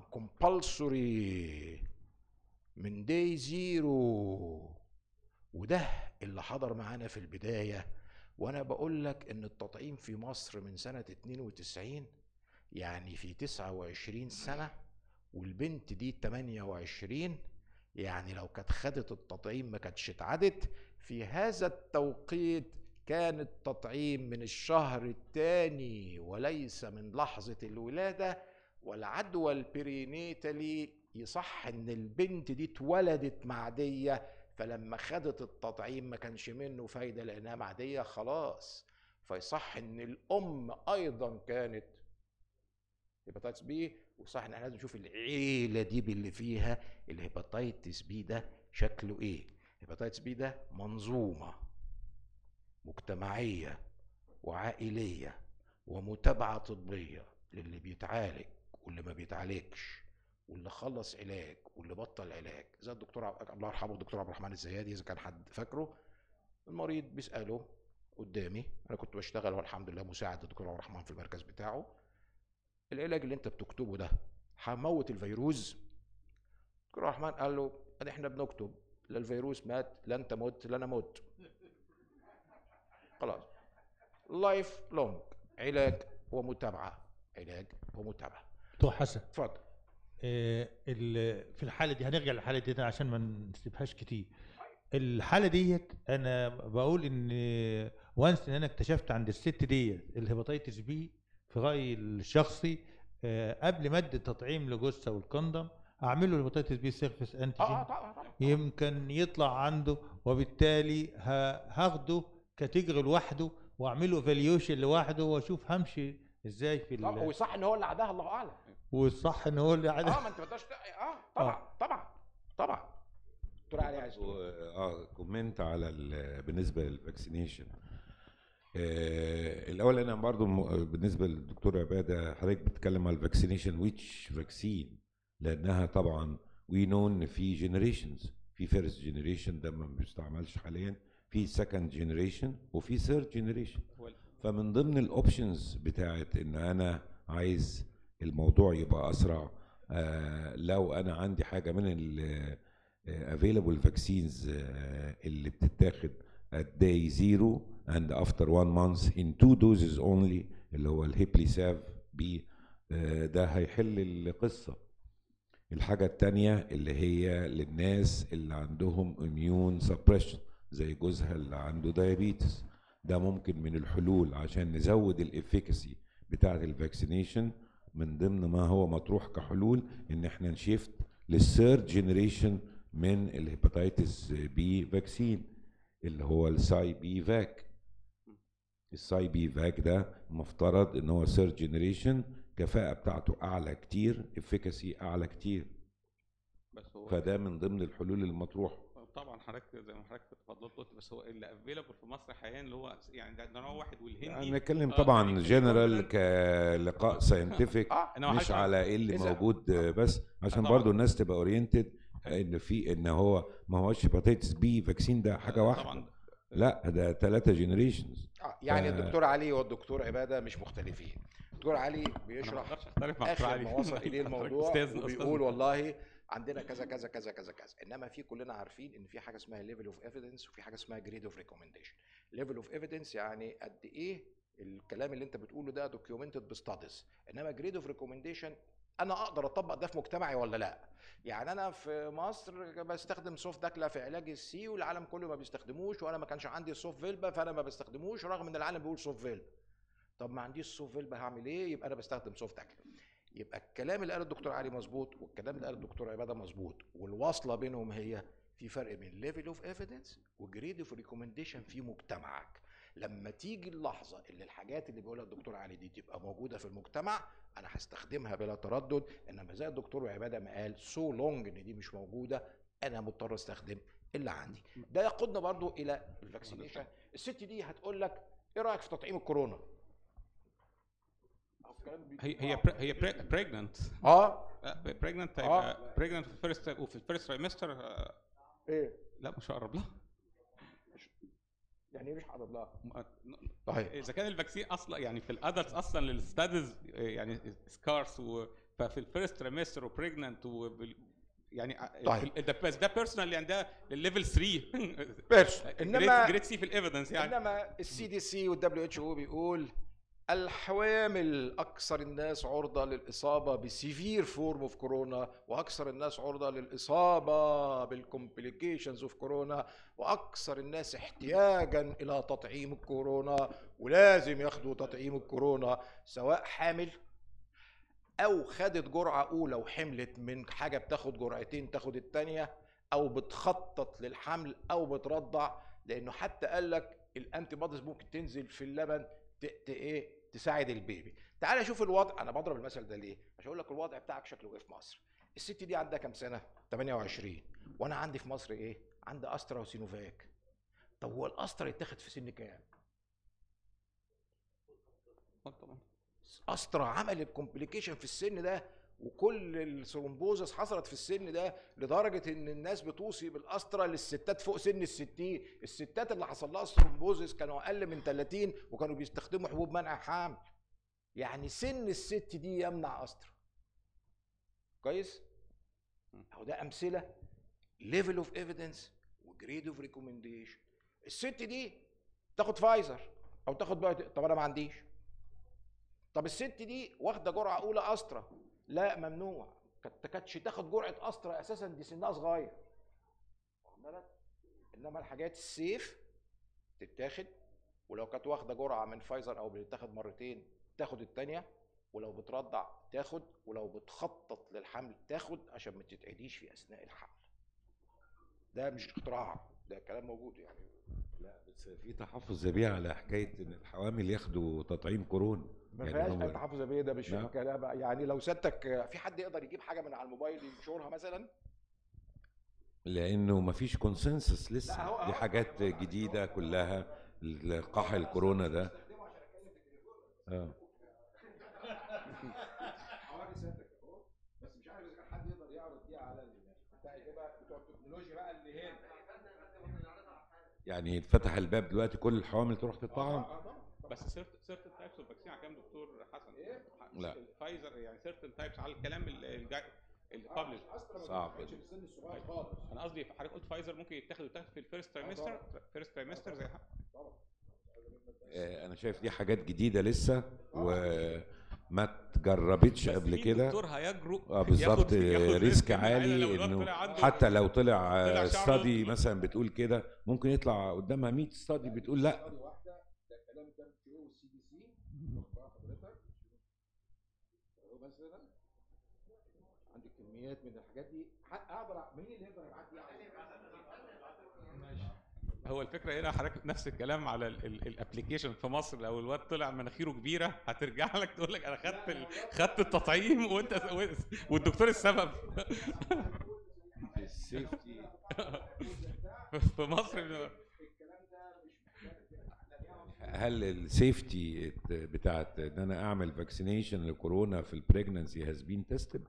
كومبالسوري من داي زيرو، وده اللي حضر معانا في البدايه. وانا بقول لك ان التطعيم في مصر من سنة اتنين وتسعين، يعني في تسعة وعشرين سنة، والبنت دي تمانية وعشرين، يعني لو كانت خدت التطعيم ما كانتش اتعدت في هذا التوقيت. كان التطعيم من الشهر الثاني وليس من لحظة الولادة. والعدوى البرينيتالي يصح ان البنت دي اتولدت معدية، فلما خدت التطعيم ما كانش منه فايدة لأنها معدية خلاص، فيصح إن الأم أيضا كانت هيباتيتس بي، وصح إن احنا لازم نشوف العيلة دي باللي فيها الهيباتيتس بي ده شكله إيه. هيباتيتس بي ده منظومة مجتمعية وعائلية ومتابعة طبية للي بيتعالج واللي ما بيتعالجش، واللي خلص علاج واللي بطل علاج، زي الدكتور عب... الله يرحمه الدكتور عبد الرحمن الزيادي، اذا كان حد فاكره. المريض بيساله قدامي، انا كنت بشتغل والحمد لله مساعد للدكتور عبد الرحمن في المركز بتاعه، العلاج اللي انت بتكتبه ده هموت الفيروس؟ الدكتور عبد الرحمن قال له ادي احنا بنكتب، لا الفيروس مات لا انت مت لا انا مت، خلاص. لايف لونج، علاج ومتابعه، علاج ومتابعه. دكتور حسن، اتفضل. آه، ال- في الحاله دي هنرجع للحاله دي تاني عشان ما نسيبهاش كتير. الحاله ديت انا بقول ان وانس ان انا اكتشفت عند الست ديت الهيباتيتس بي، في رايي الشخصي آه، قبل ماده تطعيم لجثه والكوندوم اعمل له الهيباتيتس بي سيرفيس اه انتيجين، اه طبعا طبعا. يمكن يطلع عنده، وبالتالي ه- هاخده كاتيجوري لوحده واعمله فاليوشن لوحده واشوف همشي ازاي في طبعا ال... وصح ان هو اللي عداها، الله اعلم. والصح ان هو اللي اه عاد ما انت ما تقدرش ت- اه طبعا طبعا طبعا. دكتور علي عايز تقول؟ اه كومنت على ال- بالنسبه للفاكسينيشن. آه الاول انا برضو م- بالنسبه للدكتور عباده، حضرتك بتتكلم على الفاكسينيشن ويتش فاكسين، لانها طبعا وي نو ان في جنريشنز، في فيرست جنريشن ده ما بيستعملش حاليا، في سكند جنريشن وفي ثيرد جنريشن. فمن ضمن الاوبشنز بتاعت ان انا عايز الموضوع يبقى اسرع، آه لو انا عندي حاجه من ال available vaccines آه اللي بتتاخد at day zero and after one month in two doses only، اللي هو الهيبليساف بي، آه ده هيحل القصه. الحاجه التانيه اللي هي للناس اللي عندهم immune suppression زي جوزها اللي عنده diabetes، ده ممكن من الحلول عشان نزود الافيكاسي بتاعه الفاكسينيشن. من ضمن ما هو مطروح كحلول ان احنا نشيفت للثيرد جنريشن من الهيباتيتس بي فاكسين اللي هو الساي بي فاك. الساي بي فاك ده مفترض ان هو ثيرد جنريشن، كفاءة بتاعته اعلى كتير، افيكاسي اعلى كتير، بس هو فده من ضمن الحلول المطروحة. طبعا حضرتك زي ما حضرتك اتفضلت قلت، بس هو اللي افيلابل في مصر حاليا اللي هو يعني ده نوع واحد والهندي. يعني نتكلم آه، طبعا يعني جنرال كلقاء ساينتفك، اه إنما مش حضرتك- على ايه اللي إذا- موجود بس، عشان طبعاً. برضو الناس تبقى اورينتد ان في ان هو ما هوش هيباتيتس بي فاكسين ده حاجه آه، واحده، طبعا لا ده ثلاثه جنريشنز. اه يعني ف- الدكتور علي والدكتور عباده مش مختلفين. الدكتور علي انا ما بيشرح اقدرش اختلف مع دكتور اخر علي. ما وصل اليه حضرتك الموضوع أستاذ- وبيقول أستاذ. والله عندنا كذا كذا كذا كذا كذا، انما في كلنا عارفين ان في حاجه اسمها ليفل اوف ايفيدنس وفي حاجه اسمها جريد اوف ريكومنديشن. ليفل اوف ايفيدنس يعني قد ايه الكلام اللي انت بتقوله ده دوكيومنتد بستاديز، انما جريد اوف ريكومنديشن انا اقدر اطبق ده في مجتمعي ولا لا. يعني انا في مصر بستخدم سوف داكلا في علاج السي والعالم كله ما بيستخدموش، وانا ما كانش عندي سوف فيلبا فانا ما بستخدموش رغم ان العالم بيقول سوف فيلبا. طب ما عنديش سوف فيلبا هعمل ايه؟ يبقى انا بستخدم سوف داكلا. يبقى الكلام اللي قاله الدكتور علي مظبوط والكلام اللي قاله الدكتور عباده مظبوط، والواصله بينهم هي في فرق بين ليفل اوف ايفيدنس وجريد اوف ريكومنديشن في مجتمعك. لما تيجي اللحظه اللي الحاجات اللي بيقولها الدكتور علي دي تبقى موجوده في المجتمع انا هستخدمها بلا تردد، انما زي الدكتور عباده ما قال سو لونج ان دي مش موجوده انا مضطر استخدم اللي عندي. ده يقودنا برضو الى الفاكسينيشن. الست دي هتقول لك ايه رايك في تطعيم الكورونا؟ هي هي بري- هي بريجننت اه بريجننت آه. هيبقى بريجننت في الفيرست وفي الفيرست ترايمستر. ايه لا مش هقرب لها. يعني ايه مش هقرب لها؟ م- طيب اذا كان الفاكسين اصلا يعني في الادلتس اصلا للستاديز يعني سكارس، ففي الفيرست ترايمستر وبريجننت وبال يعني طيب. في ال- ده بس ده بيرسونال اللي عندها الليفل ثلاثة بيرسون. انما جريد سي في الايفيدنس يعني. انما السي دي سي والدبليو اتش او بيقول الحوامل اكثر الناس عرضه للاصابه بسيفير فورم اوف كورونا، واكثر الناس عرضه للاصابه بالكومبليكيشنز اوف كورونا، واكثر الناس احتياجا الى تطعيم الكورونا، ولازم ياخدوا تطعيم الكورونا سواء حامل او خدت جرعه اولى وحملت من حاجه بتاخد جرعتين تاخد الثانيه، او بتخطط للحمل او بترضع، لانه حتى قال لك الانتي بوديز ممكن تنزل في اللبن ت... ت... ايه تساعد البيبي. تعال شوف الوضع. انا بضرب المثل ده ليه؟ عشان اقول لك الوضع بتاعك شكله ايه في مصر. الست دي عندها كام سنه؟ ثمانية وعشرين، وانا عندي في مصر ايه؟ عندي استرا وسينوفاك. طب هو الاسترا يتاخد في سن كام؟ طبعا استرا عملت كومبليكيشن في السن ده وكل الثرومبوزس حصلت في السن ده لدرجه ان الناس بتوصي بالاسطره للستات فوق سن الستين. الستات اللي حصل لها الثرومبوزس كانوا اقل من ثلاثين وكانوا بيستخدموا حبوب منع حمل. يعني سن الست دي يمنع اسطره. كويس؟ اهو ده امثله ليفل اوف ايفيدنس وجريد اوف ريكومنديشن. الست دي تاخد فايزر او تاخد بايو. طب انا ما عنديش. طب الست دي واخده جرعه اولى استرا. لا ممنوع. كانت كانتش تاخد جرعه استرا اساسا، دي سنها صغير. واخد بالك؟ انما الحاجات السيف تتاخد، ولو كانت واخده جرعه من فايزر او بتتاخد مرتين تاخد الثانيه، ولو بترضع تاخد، ولو بتخطط للحمل تاخد عشان ما تتعديش في اثناء الحمل. ده مش اختراع، ده كلام موجود يعني. لا بس في تحفظ ذبيح على حكايه ان الحوامل ياخدوا تطعيم كورونا. ما يعني فيهاش هو اي تحفظ بيه، ده مش نعم. كلام يعني. لو سيادتك في حد يقدر يجيب حاجه من على الموبايل ينشرها مثلا؟ لانه ما فيش كونسنسس لا، لسه، هو- دي هو- حاجات جديده كلها. لقاح الكورونا ده اه حوالي سيادتك اهو، بس مش عارف اذا كان حد يقدر يعرض دي على بتاع يجيبها بتوع التكنولوجيا بقى اللي هنا. يعني فتح الباب دلوقتي كل الحوامل تروح تطعم. بس سيرتن تايبس اوف فاكسين على كام دكتور حسن؟ ايه؟ لا فايزر يعني سيرتن تايبس على الكلام الجاي الببلش صعب في السن الصغير خالص. انا قصدي حضرتك قلت فايزر ممكن يتاخد يتاخد في الفيرست ترايمستر فيرست ترايمستر زي آه، انا شايف دي حاجات جديده لسه وما اتجربتش قبل كده. الدكتور هيجرؤ اه بالظبط، ريسك إن عالي لو الواد انه طلع عنده- حتى لو طلع طلع شعره- ستادي مثلا بتقول كده ممكن يطلع قدامها مية ستادي بتقول لا. واحده ده كلام ده والسي دي سي حضرتك اهو مثلا عندك كميات من الحاجات دي. اقدر مين اللي يقدر يبعت لي؟ هو الفكره هنا حضرتك نفس الكلام على الابلكيشن في مصر. لو الواد طلع مناخيره كبيره هترجع لك تقول لك انا خدت ال... خدت التطعيم وانت والدكتور السبب. السيفتي في مصر هل السيفتي بتاعت ان انا اعمل فاكسينيشن لكورونا في البريجننسي هاز بين تيستد؟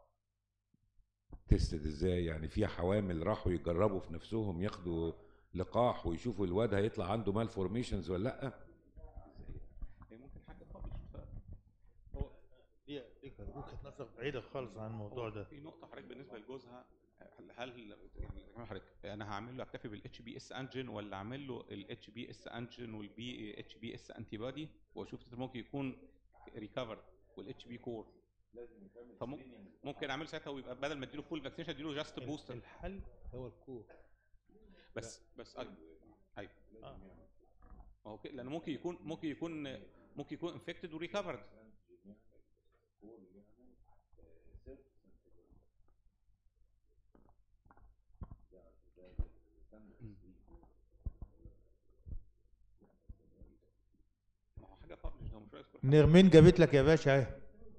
تيستد ازاي؟ يعني في حوامل راحوا يجربوا في نفسهم ياخدوا لقاح ويشوفوا الواد هيطلع عنده مال فورميشنز ولا لا؟ ممكن حاجه خالص. هو دي دي وجهه نظر بعيده خالص عن الموضوع ده. في نقطه حضرتك بالنسبه لجوزها، هل حضرتك انا هعمل له اكتفي بالاتش بي اس انجن ولا اعمل له الاتش بي اس انجن والبي اتش بي اس انتي بودي واشوف ممكن يكون ريكفر والاتش بي كور؟ فممكن اعمل ساعتها ويبقى بدل ما اديله فول فاكسيشن اديله جاست بوستر. الحل هو الكور. بس بس ايوه ايوه ما هو كده، لانه ممكن يكون ممكن يكون ممكن يكون انفكتد وريكفرد. ما هو حاجه بابلش، هو مش رئيس كل نرمين جابت لك يا باشا اهي.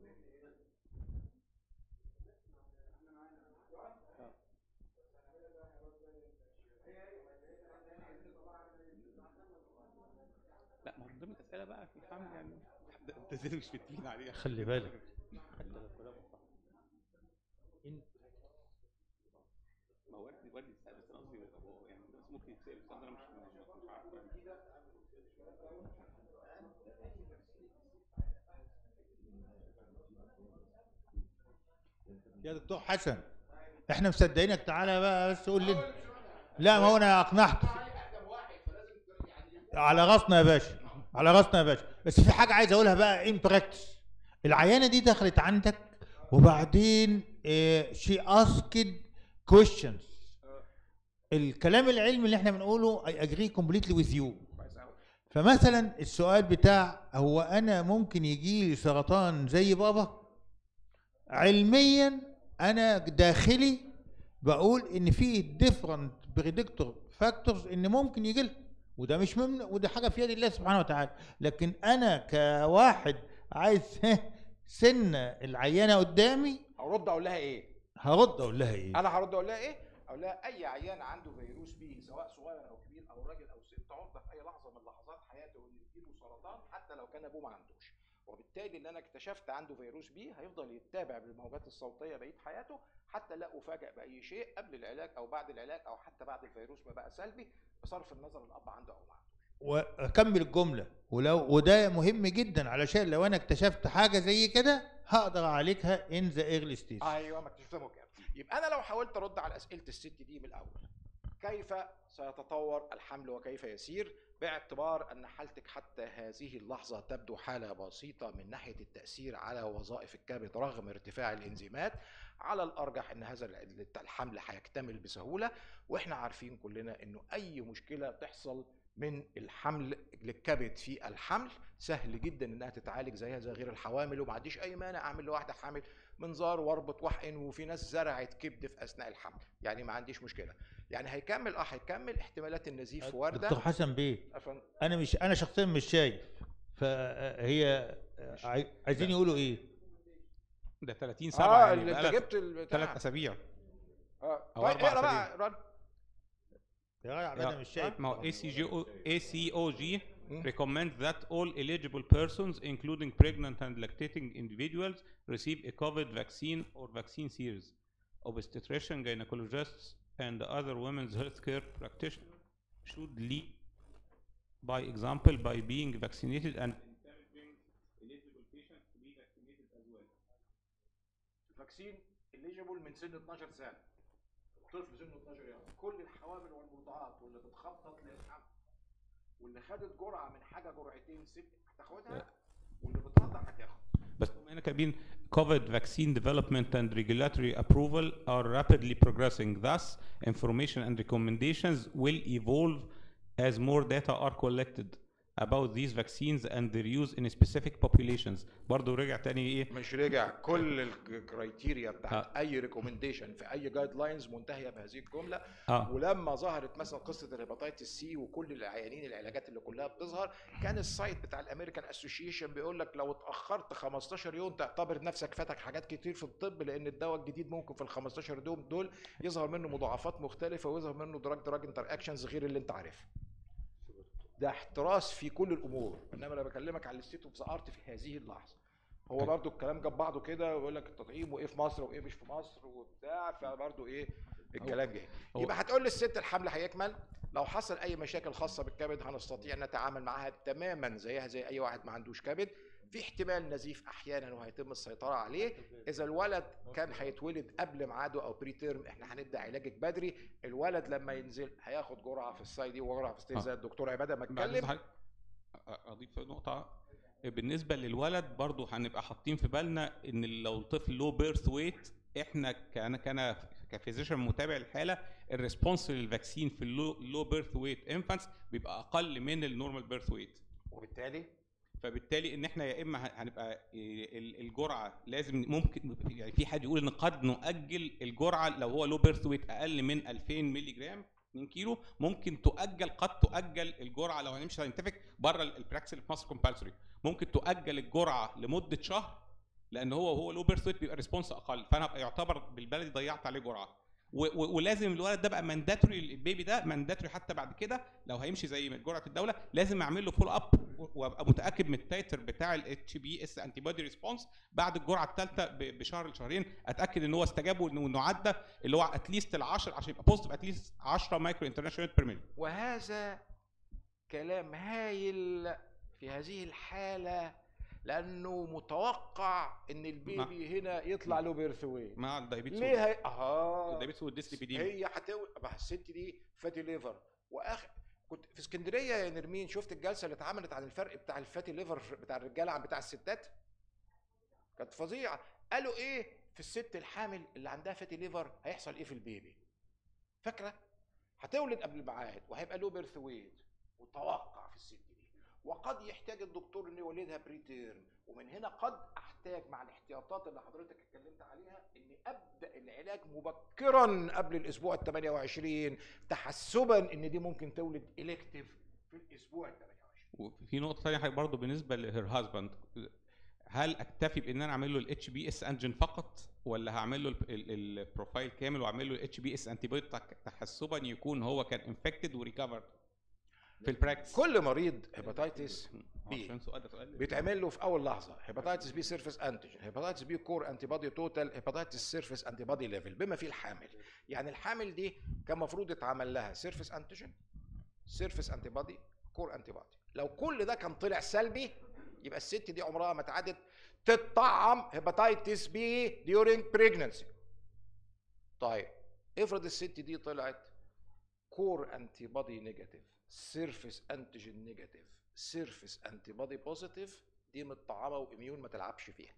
لا ما هو من ضمن الاسئله بقى في الحمل يعني انت ازاي مش متفقين عليها؟ خلي بالك حتى لو كلامك صح. ما هو وردي وردي بس انا قصدي يعني بس ممكن يتسال بس انا مش مش عارف يعني. يا دكتور حسن احنا مصدقينك، تعالى بقى بس قول لنا. لا ما هو انا اقنعت. على راسنا يا باشا، على راسنا يا باشا، بس في حاجه عايز اقولها بقى ان براكتس. العيانه دي دخلت عندك وبعدين شي اسكد كويشنز. الكلام العلمي اللي احنا بنقوله اي اجري كومبليتلي وذ يو. فمثلا السؤال بتاع هو انا ممكن يجي لي سرطان زي بابا؟ علميا انا داخلي بقول ان في ديفرنت بريدكتور فاكتورز ان ممكن يجي لها، وده مش ممنوع، وده حاجه في يد الله سبحانه وتعالى. لكن انا كواحد عايز سن العيانه قدامي هرد اقول لها ايه؟ هرد اقول لها ايه؟ انا هرد اقول لها ايه؟ اقول لها اي عيان عنده فيروس بي سواء صغير او كبير او راجل او ست عرضه في اي لحظه من لحظات حياته انه يجيله سرطان حتى لو كان ابوه ما عندوش. وبالتالي اللي انا اكتشفت عنده فيروس بي هيفضل يتابع بالموجات الصوتيه بقيه حياته حتى لا افاجئ باي شيء قبل العلاج او بعد العلاج او حتى بعد الفيروس ما بقى سلبي، بصرف النظر الاب عنده او ما عندوش. واكمل الجمله، ولو وده مهم جدا علشان لو انا اكتشفت حاجه زي كده هقدر اعالجها ان ذا ايرلي ستيج. ايوه ما اكتشفتها ممكن. يبقى انا لو حاولت ارد على اسئله الست دي من الاول، كيف سيتطور الحمل وكيف يسير، باعتبار ان حالتك حتى هذه اللحظه تبدو حاله بسيطه من ناحيه التاثير على وظائف الكبد رغم ارتفاع الانزيمات، على الارجح ان هذا الحمل هيكتمل بسهوله، واحنا عارفين كلنا انه اي مشكله تحصل من الحمل للكبد في الحمل سهل جدا انها تتعالج زيها زي غير الحوامل، وما عنديش اي مانع اعمل لواحده حامل منظار واربط واحقن، وفي ناس زرعت كبد في اثناء الحمل، يعني ما عنديش مشكله. يعني هيكمل اه هيكمل احتمالات النزيف وارده. دكتور حسن بيه، أفن... انا مش انا شخصيا مش شايف، فهي عايزين يقولوا ايه؟ ده ثلاثين سبعة اه يعني اللي انت جبت البتاع ثلاث اسابيع اه او طيب اربع اقرا اسابيع بقى رد. يا جدع انا مش شايف. ما هو A C O G recommends that all eligible persons including pregnant and lactating individuals receive a COVID vaccine or vaccine series. Obstetrician, gynecologists and other women's healthcare practitioners should lead by example by being vaccinated and encouraging eligible patients to be vaccinated as well. vaccine eligible من سن اتناشر سنه. طفل سنه اتناشر يوم، كل الحوامل والمرضعات واللي بتخطط للحمل واللي خدت جرعه من حاجه جرعتين ست هتاخدها، واللي بترضع هتاخد. بس هنا كاتبين COVID vaccine development and regulatory approval are rapidly progressing. Thus, information and recommendations will evolve as more data are collected about these vaccines and their use in specific populations. برضه رجع تاني ايه؟ مش رجع، كل الكرايتيريا بتاعت اي ريكومنديشن في اي جايد لاينز منتهيه بهذه الجمله. آه. ولما ظهرت مثلا قصه الهيباتيتس سي وكل العيانين العلاجات اللي كلها بتظهر، كان السايت بتاع الامريكان اسوشيشن بيقول لك لو اتاخرت خمستاشر يوم تعتبر نفسك فاتك حاجات كتير في الطب، لان الدواء الجديد ممكن في ال خمستاشر يوم دول يظهر منه مضاعفات مختلفه ويظهر منه دراج دراج انتر اكشنز غير اللي انت عارفها. ده احتراس في كل الامور، انما انا بكلمك على الستيت اوف ذا ارت في هذه اللحظه. هو برضو الكلام جاب بعضه كده ويقول لك التطعيم وايه في مصر وايه مش في مصر وبتاع، فبرضو ايه الكلام جاي. يبقى هتقول للست الحمل هيكمل، لو حصل اي مشاكل خاصه بالكبد هنستطيع ان نتعامل معها تماما زيها زي اي واحد ما عندوش كبد. في احتمال نزيف احيانا وهيتم السيطره عليه. اذا الولد كان هيتولد قبل ميعاده او بري تيرم احنا هنبدا علاجك بدري. الولد لما ينزل هياخد جرعه في الساي دي وجرعه في الستيل زي الدكتور عباده ما اتكلم. اضيف نقطه بالنسبه للولد برضو، هنبقى حاطين في بالنا ان لو الطفل لو بيرث ويت، احنا كان كان كفيزيشن متابع الحاله الريسبونس للفاكسين في اللو لو بيرث ويت انفانتس بيبقى اقل من النورمال بيرث ويت، وبالتالي فبالتالي ان احنا يا اما هنبقى الجرعه لازم ممكن يعني في حد يقول ان قد نؤجل الجرعه لو هو لو بيرث ويت اقل من ألفين مللي جرام اتنين كيلو، ممكن تؤجل قد تؤجل الجرعه لو هنمشي ساينتفك بره البراكتس اللي في مصر كومبالسوري، ممكن تؤجل الجرعه لمده شهر لان هو هو لو بيرث ويت بيبقى ريسبونس اقل، فانا يعتبر بالبلدي ضيعت عليه جرعه. ولازم الولد ده بقى مانداتوري، البيبي ده مانداتوري حتى بعد كده لو هيمشي زي جرعه الدوله لازم اعمل له فول اب وابقى متاكد من التايتر بتاع الاتش بي اس انتي بودي ريسبونس بعد الجرعه الثالثه بشهر لشهرين، اتاكد ان هو استجاب وانه عدى اللي هو اتليست ال عشرة عشان يبقى بوزيتيف اتليست عشرة مايكرو انترناشونال بير ملي. وهذا كلام هايل في هذه الحاله، لانه متوقع ان البيبي ما. هنا يطلع له بيرث ويت مع الدايابيتس. ليه هي اه الدايابيتس والديسليبيديميا هي هتو الست دي فاتي ليفر. واخر كنت في اسكندريه يا نرمين، شفت الجلسه اللي اتعملت عن الفرق بتاع الفاتي ليفر بتاع الرجاله عن بتاع الستات؟ كانت فظيعه. قالوا ايه في الست الحامل اللي عندها فاتي ليفر هيحصل ايه في البيبي؟ فاكره؟ هتولد قبل الميعاد وهيبقى له بيرث ويت، وتوقع في الست دي وقد يحتاج الدكتور انه يولدها بريتيرم، ومن هنا قد احتاج مع الاحتياطات اللي حضرتك اتكلمت عليها اني ابدا العلاج مبكرا قبل الاسبوع الثمانية وعشرين تحسبا ان دي ممكن تولد الكتيف في الاسبوع الثمانية وعشرين. وفي نقطه ثانيه برضه بالنسبه لهير هازباند، هل اكتفي بان انا اعمل له الاتش بي اس انجن فقط ولا هعمل له البروفايل كامل واعمل له الاتش بي اس انتي بودي تحسبا يكون هو كان انفكتد وريكفرد؟ في البراكتس كل مريض هيباتيتس بي عشان سؤال ده سؤال بيتعمل له في اول لحظه هيباتيتس بي سيرفيس انتيجين، هيباتيتس بي كور انتي بودي توتال، هيباتيتس سيرفيس انتي بودي ليفل بما فيه الحامل. يعني الحامل دي كان المفروض يتعمل لها سيرفيس انتيجين، سيرفيس انتي بودي، كور انتي بودي. لو كل ده كان طلع سلبي يبقى الست دي عمرها ما اتعادت تتطعم هيباتيتس بي ديورينج بريجننسي. طيب افرض الست دي طلعت كور انتي بودي نيجاتيف، سيرفيس انتيجين نيجاتيف، سيرفيس انتي بودي بوزيتيف، دي متطعمه واميون ما تلعبش فيها.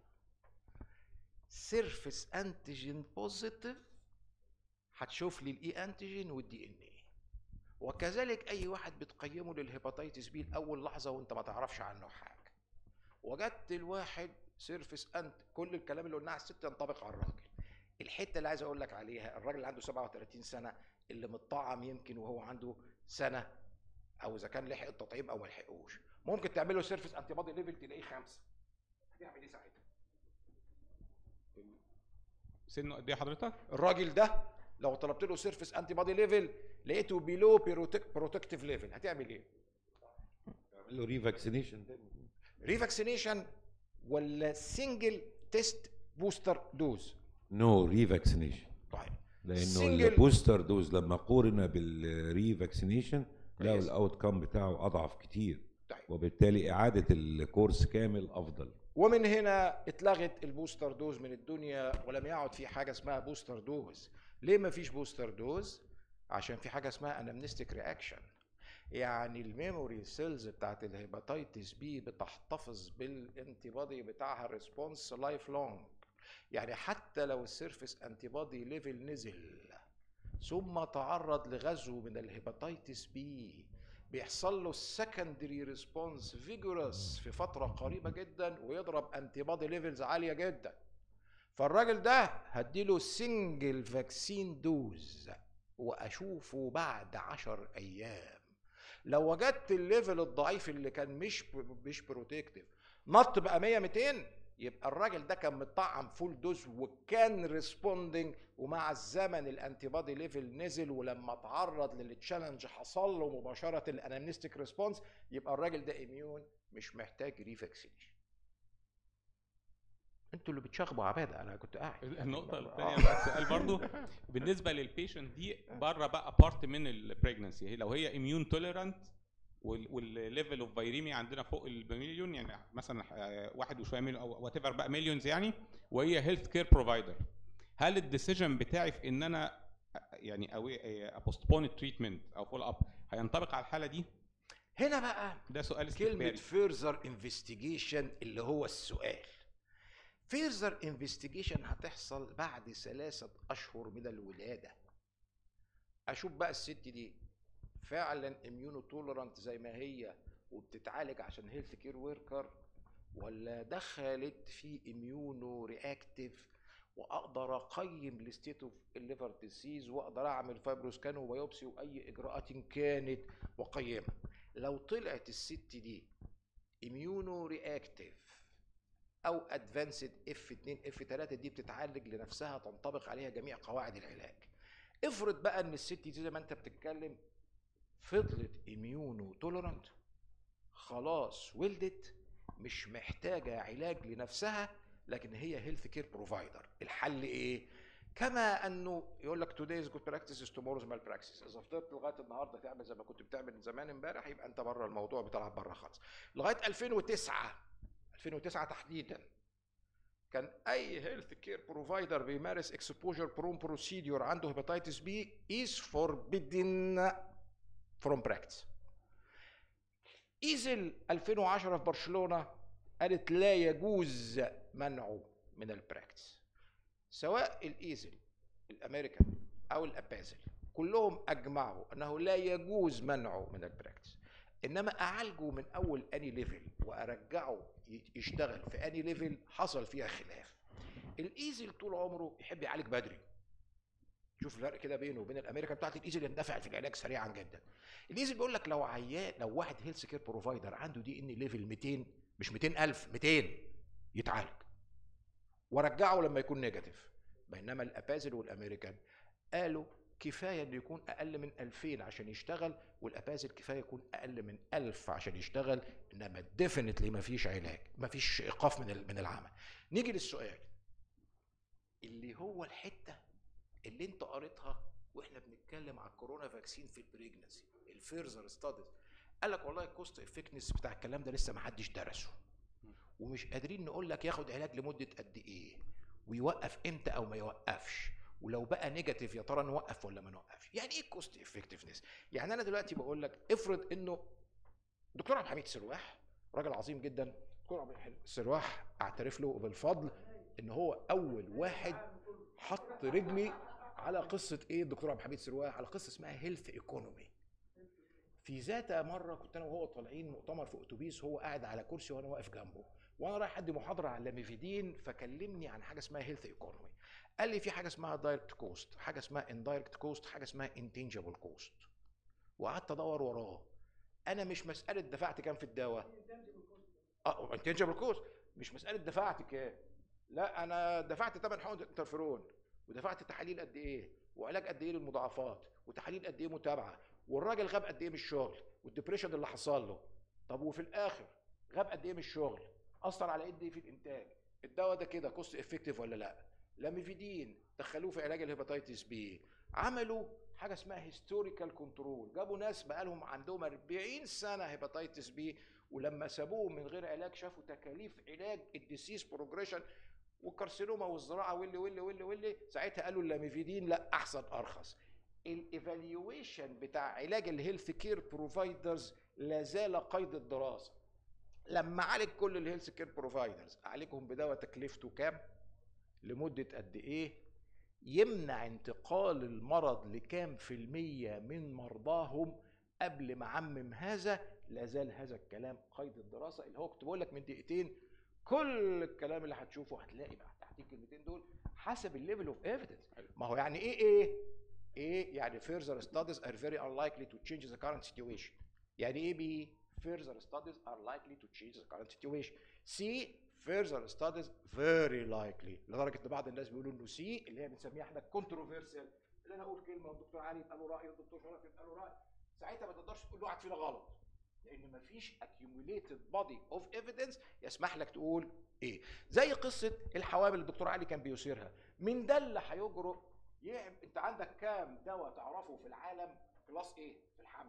سيرفيس انتيجين بوزيتيف هتشوف لي الاي انتيجين والدي ان ايه، وكذلك اي واحد بتقيمه للهيباتيتس بي لاول لحظه وانت ما تعرفش عنه حاجه. وجدت الواحد سيرفيس انت، كل الكلام اللي قلناه على الست ينطبق على الراجل. الحته اللي عايز اقول لك عليها، الراجل اللي عنده سبعة وثلاثين سنه اللي متطعم يمكن وهو عنده سنه، او اذا كان لحق التطعيم او ما لحقوش، ممكن تعمل له سيرفيس انتي بودي ليفل تلاقيه خمسه. هتعمل ايه ساعتها؟ سنه قد ايه حضرتك؟ الراجل ده لو طلبت له سيرفيس انتي بودي ليفل لقيته بيلو بروتكتيف ليفل هتعمل ايه؟ تعمل له ريفاكسينيشن. ريفاكسينيشن ولا سنجل تيست بوستر دوز؟ نو ريفاكسينيشن. طيب لانه single- البوستر دوز لما قورن بالريفاكسينيشن لقوا كويس. الاوت كام بتاعه اضعف كتير، طيب وبالتالي اعاده الكورس كامل افضل. ومن هنا اتلغت البوستر دوز من الدنيا ولم يعد في حاجه اسمها بوستر دوز. ليه ما فيش بوستر دوز؟ عشان في حاجه اسمها انامنستيك رياكشن، يعني الميموري سيلز بتاعت الهيباتيتس بي بتحتفظ بالانتي بودي بتاعها ريسبونس لايف لونج. يعني حتى لو السيرفيس انتي بودي ليفل نزل ثم تعرض لغزو من الهيباتيتس بي بيحصل له السكندري ريسبونس فيجورس في فتره قريبه جدا ويضرب انتي بودي ليفلز عاليه جدا. فالراجل ده هديله سنجل فاكسين دوز واشوفه بعد عشر ايام. لو وجدت الليفل الضعيف اللي كان مش مش بروتكتيف نط بقى مية ميتين يبقى الراجل ده كان متطعم فول دوز وكان ريسبوندنج، ومع الزمن الانتي بودي ليفل نزل ولما تعرض للتشالنج حصل له مباشره الانامنستيك ريسبونس، يبقى الراجل ده اميون مش محتاج ريفاكسينيشن. انتوا اللي بتشاغبوا عباده، انا كنت قاعد. النقطة آه. الثانية بقى السؤال برضو بالنسبة للبيشنت دي بره بقى بارت من البريجنسي، لو هي اميون توليرانت والليفل اوف فيريميا عندنا فوق المليون، يعني مثلا واحد وشويه مليون او وات ايفر بقى مليونز يعني، وهي هيلث كير بروفايدر، هل الديسيجن بتاعي في ان انا يعني او ابوستبون التريتمنت او فول اب هينطبق على الحاله دي؟ هنا بقى ده سؤال كلمه استخباري. فيرزر انفستيجيشن اللي هو السؤال. فيرزر انفستيجيشن هتحصل بعد ثلاثه اشهر من الولاده. اشوف بقى الست دي فعلا اميونو تولرانت زي ما هي وبتتعالج عشان هيلث كير وركر، ولا دخلت في اميونو رياكتيف، واقدر اقيم الستيت اوف الليفر ديسيز واقدر اعمل فايبروسكان وبيوبسي واي اجراءات كانت واقيمها. لو طلعت الست دي اميونو رياكتيف او ادفانسد اف اتنين اف تلاتة دي بتتعالج لنفسها تنطبق عليها جميع قواعد العلاج. افرض بقى ان الست دي زي ما انت بتتكلم فضلت اميونو تولرانت، خلاص ولدت مش محتاجه علاج لنفسها لكن هي هيلث كير بروفايدر. الحل ايه؟ كما انه يقول لك today's good practice is tomorrow's malpractice. اذا فضلت لغايه النهارده تعمل زي ما كنت بتعمل زمان امبارح يبقى انت بره الموضوع، بتلعب بره خالص. لغايه ألفين وتسعة ألفين وتسعة تحديدا كان اي هيلث كير بروفايدر بيمارس اكسبوجر بروم بروسيدور عنده هيباتيتس بي is forbidden from practice. ايزل ألفين وعشرة في برشلونه قالت لا يجوز منعه من البراكتس. سواء الايزل الامريكان او الابازل كلهم اجمعوا انه لا يجوز منعه من البراكتس، انما اعالجه من اول اني ليفل وارجعه يشتغل في اني ليفل حصل فيها خلاف. الايزل طول عمره يحب يعالج بدري. شوف الفرق كده بينه وبين الامريكان بتاعت الايزل يندفع في العلاج سريعا جدا. الايزل بيقول لك لو عيان، لو واحد هيلث كير بروفايدر عنده دي ان ليفل ميتين، مش ميتين ألف، ميتين، يتعالج ورجعه لما يكون نيجاتيف. بينما الابازل والامريكان قالوا كفايه انه يكون اقل من ألفين عشان يشتغل، والابازل كفايه يكون اقل من ألف عشان يشتغل، انما ديفينتلي ما فيش علاج، ما فيش ايقاف من من العمل. نيجي للسؤال اللي هو الحته اللي انت قريتها واحنا بنتكلم على الكورونا فاكسين في البريجنسي، الفيرزر ستاديز. قال لك والله الكوست افكتنس بتاع الكلام ده لسه ما حدش درسه، ومش قادرين نقول لك ياخد علاج لمده قد ايه، ويوقف امتى او ما يوقفش، ولو بقى نيجاتيف يا ترى نوقف ولا ما نوقفش. يعني ايه كوست افكتفنس؟ يعني انا دلوقتي بقول لك افرض انه دكتور عبد الحميد سرواح راجل عظيم جدا، دكتور عبد الحميد سرواح اعترف له بالفضل ان هو اول واحد حط رجلي على قصه ايه الدكتور عبد الحميد سرواح، على قصه اسمها هيلث ايكونومي. في ذات مره كنت انا وهو طالعين مؤتمر في اتوبيس، هو قاعد على كرسي وانا واقف جنبه، وانا رايح ادي محاضره على اللاميفيدين، فكلمني عن حاجه اسمها هيلث ايكونومي. قال لي في حاجه اسمها دايركت كوست، حاجه اسمها اندايركت كوست، حاجه اسمها انتنجبل كوست. وقعدت ادور وراه. انا مش مساله دفعت كام في الدواء، اه انتنجبل كوست مش مساله دفعت كام، لا انا دفعت ثمن حقن انترفيرون، ودفعت تحاليل قد ايه، وعلاج قد ايه للمضاعفات، وتحاليل قد ايه متابعه، والراجل غاب قد ايه من الشغل، والدبريشن اللي حصل له. طب وفي الاخر غاب قد ايه من الشغل، اثر على قد ايه في الانتاج. الدواء ده كده كوست افكتيف ولا لا؟ لاميفيدين دخلوه في علاج الهيباتيتس بي، عملوا حاجه اسمها هيستوريكال كنترول، جابوا ناس بقالهم عندهم أربعين سنه هيباتيتس بي، ولما سابوهم من غير علاج شافوا تكاليف علاج الديسيس بروجريشن والكارسينوما والزراعه واللي واللي واللي واللي ساعتها قالوا اللاميفيدين لا احسن ارخص. الايفالويشن بتاع علاج الهيلث كير بروفايدرز لا زال قيد الدراسه. لما عالج كل الهيلث كير بروفايدرز عالجهم بدواء تكلفته كام؟ لمده قد ايه؟ يمنع انتقال المرض لكام في المية من مرضاهم؟ قبل ما اعمم هذا لا زال هذا الكلام قيد الدراسه، اللي هو كنت بقول لك من دقيقتين كل الكلام اللي هتشوفه هتلاقي بقى تحت الكلمتين دول حسب الليفل اوف ايفيدنس. ما هو يعني ايه ايه؟ ايه يعني further studies are very unlikely to change the current situation. يعني ايه بي؟ further studies are likely to change the current situation. سي further studies very likely، لدرجه ان بعض الناس بيقولوا انه سي اللي هي بنسميها احنا controversial، اللي انا اقول كلمه والدكتور علي يبقى له راي والدكتور شرف يبقى له راي، ساعتها ما تقدرش تقول له واحد فينا غلط، لان مفيش accumulated body of evidence يسمح لك تقول ايه. زي قصه الحوامل الدكتور علي كان بيثيرها، من ده اللي هيجرؤ يعمل؟ انت عندك كام دواء تعرفه في العالم كلاس ايه في الحمل؟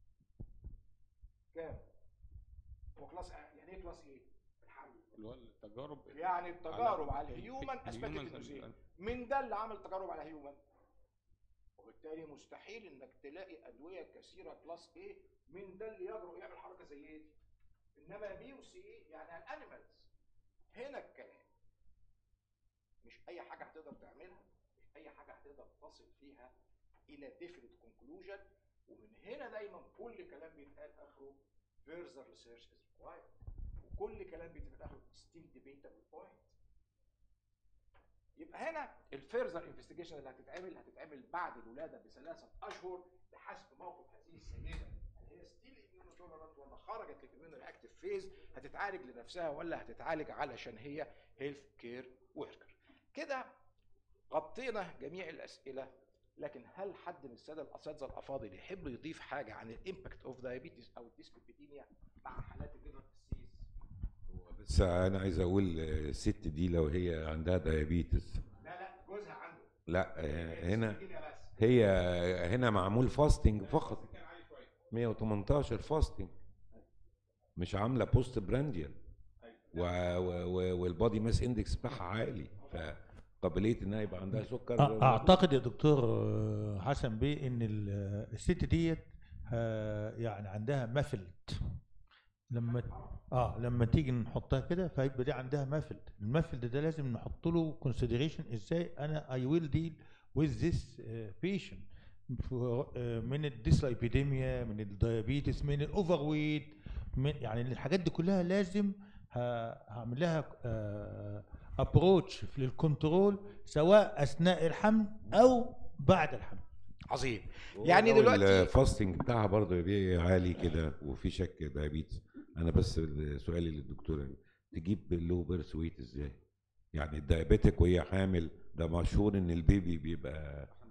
كام؟ هو كلاس يعني ايه كلاس ايه في الحمل؟ اللي هو التجارب، يعني التجارب على, على الهيومن اثبتت الهيومن انه زين. من ده اللي عمل تجارب على هيومن، وبالتالي مستحيل انك تلاقي ادويه كثيره كلاس ايه من ده اللي يجرؤ يعمل حركه زي ايه. انما بي وسي يعني الانيمالز. هنا الكلام مش اي حاجه هتقدر تعملها، مش اي حاجه هتقدر تصل فيها الى ديفينيت كونكلوجن، ومن هنا دايما كل كلام بيتقال اخره further research is required، وكل كلام بيتقال اخره still debatable point. يبقى هنا الفيرزر انفستيجيشن اللي هتتعمل هتتعمل بعد الولاده بثلاثه اشهر بحسب موقف هذه السيده، هل هي ستيل اميونو تولرانت ولا خرجت للاميونو رياكتيف فيز، هتتعالج لنفسها ولا هتتعالج علشان هي هيلث كير وركر. كده غطينا جميع الاسئله، لكن هل حد من الساده الاساتذه الافاضل يحب يضيف حاجه عن الامباكت اوف دايابيتس او الديسليبيديميا مع حالات الليفر ديسيز؟ بس انا عايز اقول الست دي لو هي عندها دايابيتس، لا لا جوزها عنده، لا هنا هي هنا معمول فاستنج فقط مية وتمنتاشر فاستنج، مش عامله بوست برانديال، والبادي ماس اندكس بتاعها عالي، فقابليه انها يبقى عندها سكر. اعتقد يا دكتور حسن بيه ان الست ديت يعني عندها مفلت، لما اه لما تيجي نحطها كده فيبقى دي عندها مفلد. المفلد ده لازم نحط له كونسيدريشن، ازاي انا اي ويل ديل وذ ذيس بيشنت من الديسلايبيديميا، من الديابيتس، من الاوفر ويت، من يعني الحاجات دي كلها لازم هعمل لها ابروتش للكنترول سواء اثناء الحمل او بعد الحمل. عظيم. يعني دلوقتي الفاستنج بتاعها برضه عالي كده وفي شك دايابيتس. انا بس سؤالي للدكتوره، تجيب لو بيرث ويت ازاي؟ يعني الدايابيتك وهي حامل ده مشهور ان البيبي بيبقى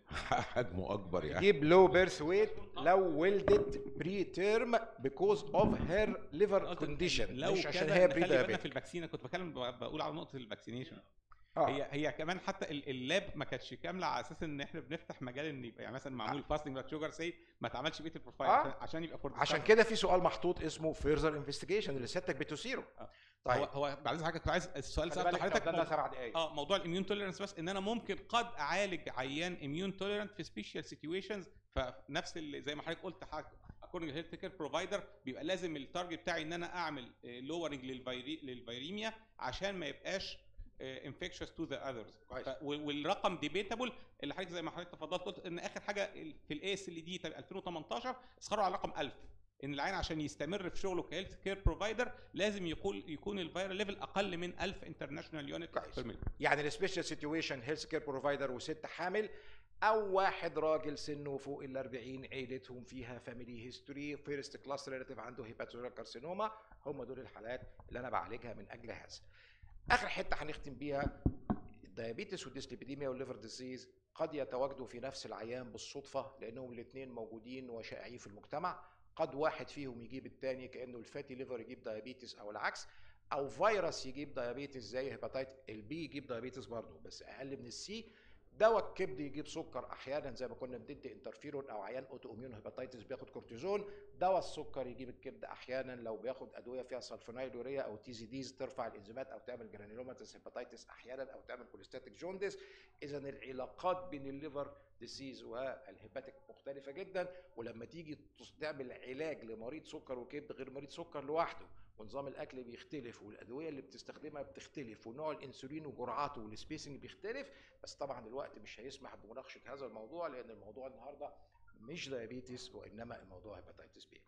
حجمه اكبر يعني. تجيب لو بيرث ويت لو ولدت بري تيرم بيكوز اوف هير ليفر كونديشن، لو مش عشان كده هي نخلي بري بالنا في دايابيتك. الفاكسين، كنت بتكلم بقول على نقطه الفاكسينيشن. آه. هي هي كمان حتى ال- اللاب ما كانتش كامله على اساس ان احنا بنفتح مجال ان يبقى يعني مثلا معمول فاستنج بلاد شوجر سي ما اتعملش بقيه البروفايل آه. عشان عشان يبقى فور عشان كده في سؤال محطوط اسمه فيرذر انفستيجيشن اللي سيادتك بتثيره. آه. طيب هو هو بعد حضرتك كنت عايز السؤال خلي سالته بالك حضرتك قدامنا مو- سبع دقايق. اه موضوع الاميون توليرنس، بس ان انا ممكن قد اعالج عيان اميون توليرنت في سبيشال سيتويشنز، فنفس اللي زي ما حضرتك قلت اكوردنج هيلث كير بروفايدر بيبقى لازم التارجت بتاعي ان انا اعمل لورنج للفيريميا عشان ما يبقاش انفكشوس تو ذا اذرز. والرقم ديبيتابل اللي حضرتك زي ما حضرتك تفضلت قلت ان اخر حاجه في الاي اس ال دي ألفين وتمنتاشر اسخروا على رقم ألف، ان العين عشان يستمر في شغله كهيلث كير بروفايدر لازم يكون يكون الفيرال ليفل اقل من ألف انترناشونال يونت بير مليون. يعني السبيشال سيتويشن هيلث كير بروفايدر وست حامل او واحد راجل سنه فوق ال أربعين عيلتهم فيها فاميلي هيستوري فيرست كلاس ريلاتيف عنده هيباتوغاسترينوما، هم دول الحالات اللي انا بعالجها من اجل هذا. اخر حته هنختم بيها، الديابيتس والديسليبيديميا والليفر ديزيز قد يتواجدوا في نفس العيان بالصدفه لانهم الاثنين موجودين وشائعين في المجتمع. قد واحد فيهم يجيب الثاني كانه الفاتي ليفر يجيب ديابيتس او العكس، او فيروس يجيب ديابيتس زي هيباتيت البي يجيب ديابيتس برضه بس اقل من السي. دواء الكبد يجيب سكر احيانا زي ما كنا بندي انترفيرون او عيان اوتو اميون هيباتيتس بياخد كورتيزون. دواء السكر يجيب الكبد احيانا لو بياخد ادويه فيها سلفونيلوريا او تي زي ديز ترفع الانزيمات او تعمل جرانيلوماتس هيباتيتس احيانا او تعمل كوليستاتيك جوندس. اذا العلاقات بين الليفر ديسيز والهيباتيك مختلفه جدا، ولما تيجي تعمل علاج لمريض سكر وكبد غير مريض سكر لوحده، ونظام الاكل بيختلف والادويه اللي بتستخدمها بتختلف ونوع الانسولين وجرعاته والسبيسنج بيختلف. بس طبعا الوقت مش هيسمح بمناقشه هذا الموضوع لان الموضوع النهارده مش دايابيتس وانما الموضوع هيباتيتس بي.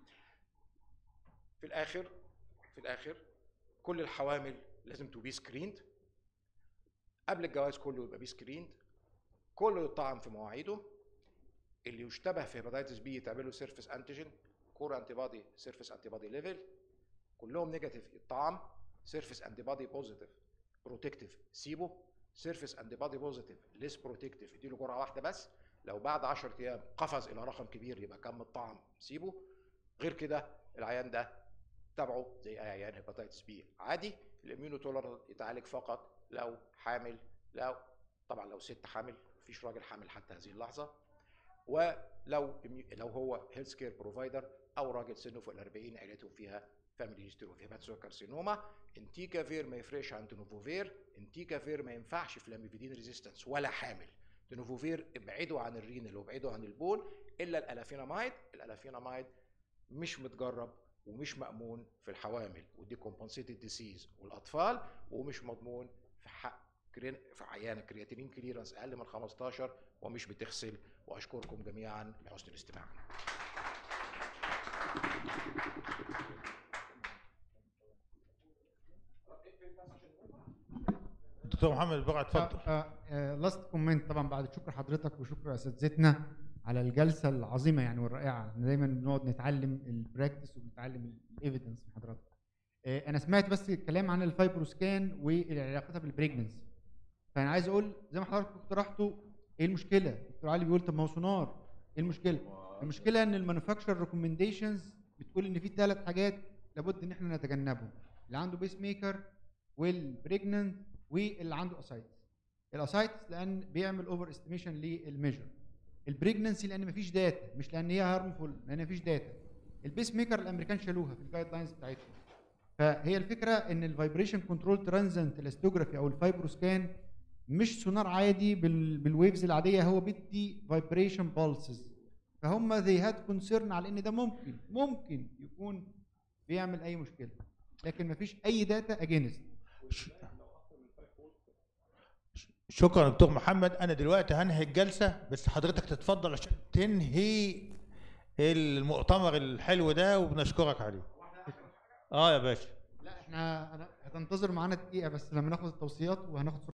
في الاخر في الاخر كل الحوامل لازم تو بي سكريند قبل الجواز، كله يبقى بي سكريند، كله يطعم في مواعيده. اللي يشتبه في هيباتيتس بي يتعمل سيرفيس انتيجين كور انتي بادي سيرفيس انتي بادي ليفل، كلهم نيجاتيف يطعم، سيرفيس انتي بادي بوزيتيف بروتكتيف سيبه، سيرفيس انتي بادي بوزيتيف ليس بروتكتيف اديله جرعه واحده بس. لو بعد عشرة ايام قفز الى رقم كبير يبقى كم الطعم سيبه. غير كده العيان ده تبعه زي اي عيان هيباتيتس بي عادي. الاميونو تولرنت يتعالج فقط لو حامل، لو طبعا لو ست حامل، مفيش راجل حامل حتى هذه اللحظه، ولو لو هو هيلث كير بروفايدر او راجل سنه فوق ال أربعين عيلتهم فيها فاميلي هيستوري اوف هيباتوكارسينوما. انتيكافير ما يفرقش عن تنوفوفير، انتيكافير ما ينفعش في لاميفيدين ريزيستنس ولا حامل. تنوفوفير ابعدوا عن الرينال وابعدوا عن البول، الا الالافينامايد. الالافينامايد مش متجرب ومش مأمون في الحوامل ودي كومبنسيتد ديسيز والاطفال، ومش مضمون في حق في عيان كرياتينين كليرنس اقل من خمستاشر ومش بتغسل. واشكركم جميعا لحسن الاستماع. دكتور محمد البقعة اتفضل. لاست كومنت طبعا بعد شكر حضرتك وشكر اساتذتنا على الجلسه العظيمه يعني والرائعه. احنا دايما بنقعد نتعلم البراكتس وبنتعلم الايفيدنس من حضرتك. انا سمعت بس الكلام عن الفايبروسكان والعلاقتها بالبريجننسي، فانا عايز اقول زي ما حضرتك اقترحتوا ايه المشكله؟ دكتور علي بيقول طب ما هو سونار، ايه المشكله؟ المشكله ان المانيفاكتشر ريكومنديشنز بتقول ان في ثلاث حاجات لابد ان احنا نتجنبهم، اللي عنده بيس ميكر والبريجننت واللي عنده اسايتس. الاسايتس لان بيعمل اوفر استيميشن للميجر، البريجننسي لان مفيش داتا، مش لان هي هارمفول، لان مفيش داتا. البيس ميكر الامريكان شالوها في الجايد لاينز بتاعتهم. فهي الفكره ان الفايبريشن كنترول ترانزنت الاستوجرافي او الفايبروسكان مش سونار عادي بالويفز العاديه، هو بيدي فايبريشن بالسز. فهم ذي هاد كونسيرن على ان ده ممكن ممكن يكون بيعمل اي مشكله، لكن مفيش اي داتا اجينست. شكرا دكتور محمد. انا دلوقتي هنهي الجلسه بس حضرتك تتفضل عشان تنهي المؤتمر الحلو ده وبنشكرك عليه. اه يا باشا. لا احنا هتنتظر معانا دقيقه بس لما ناخد التوصيات وهناخد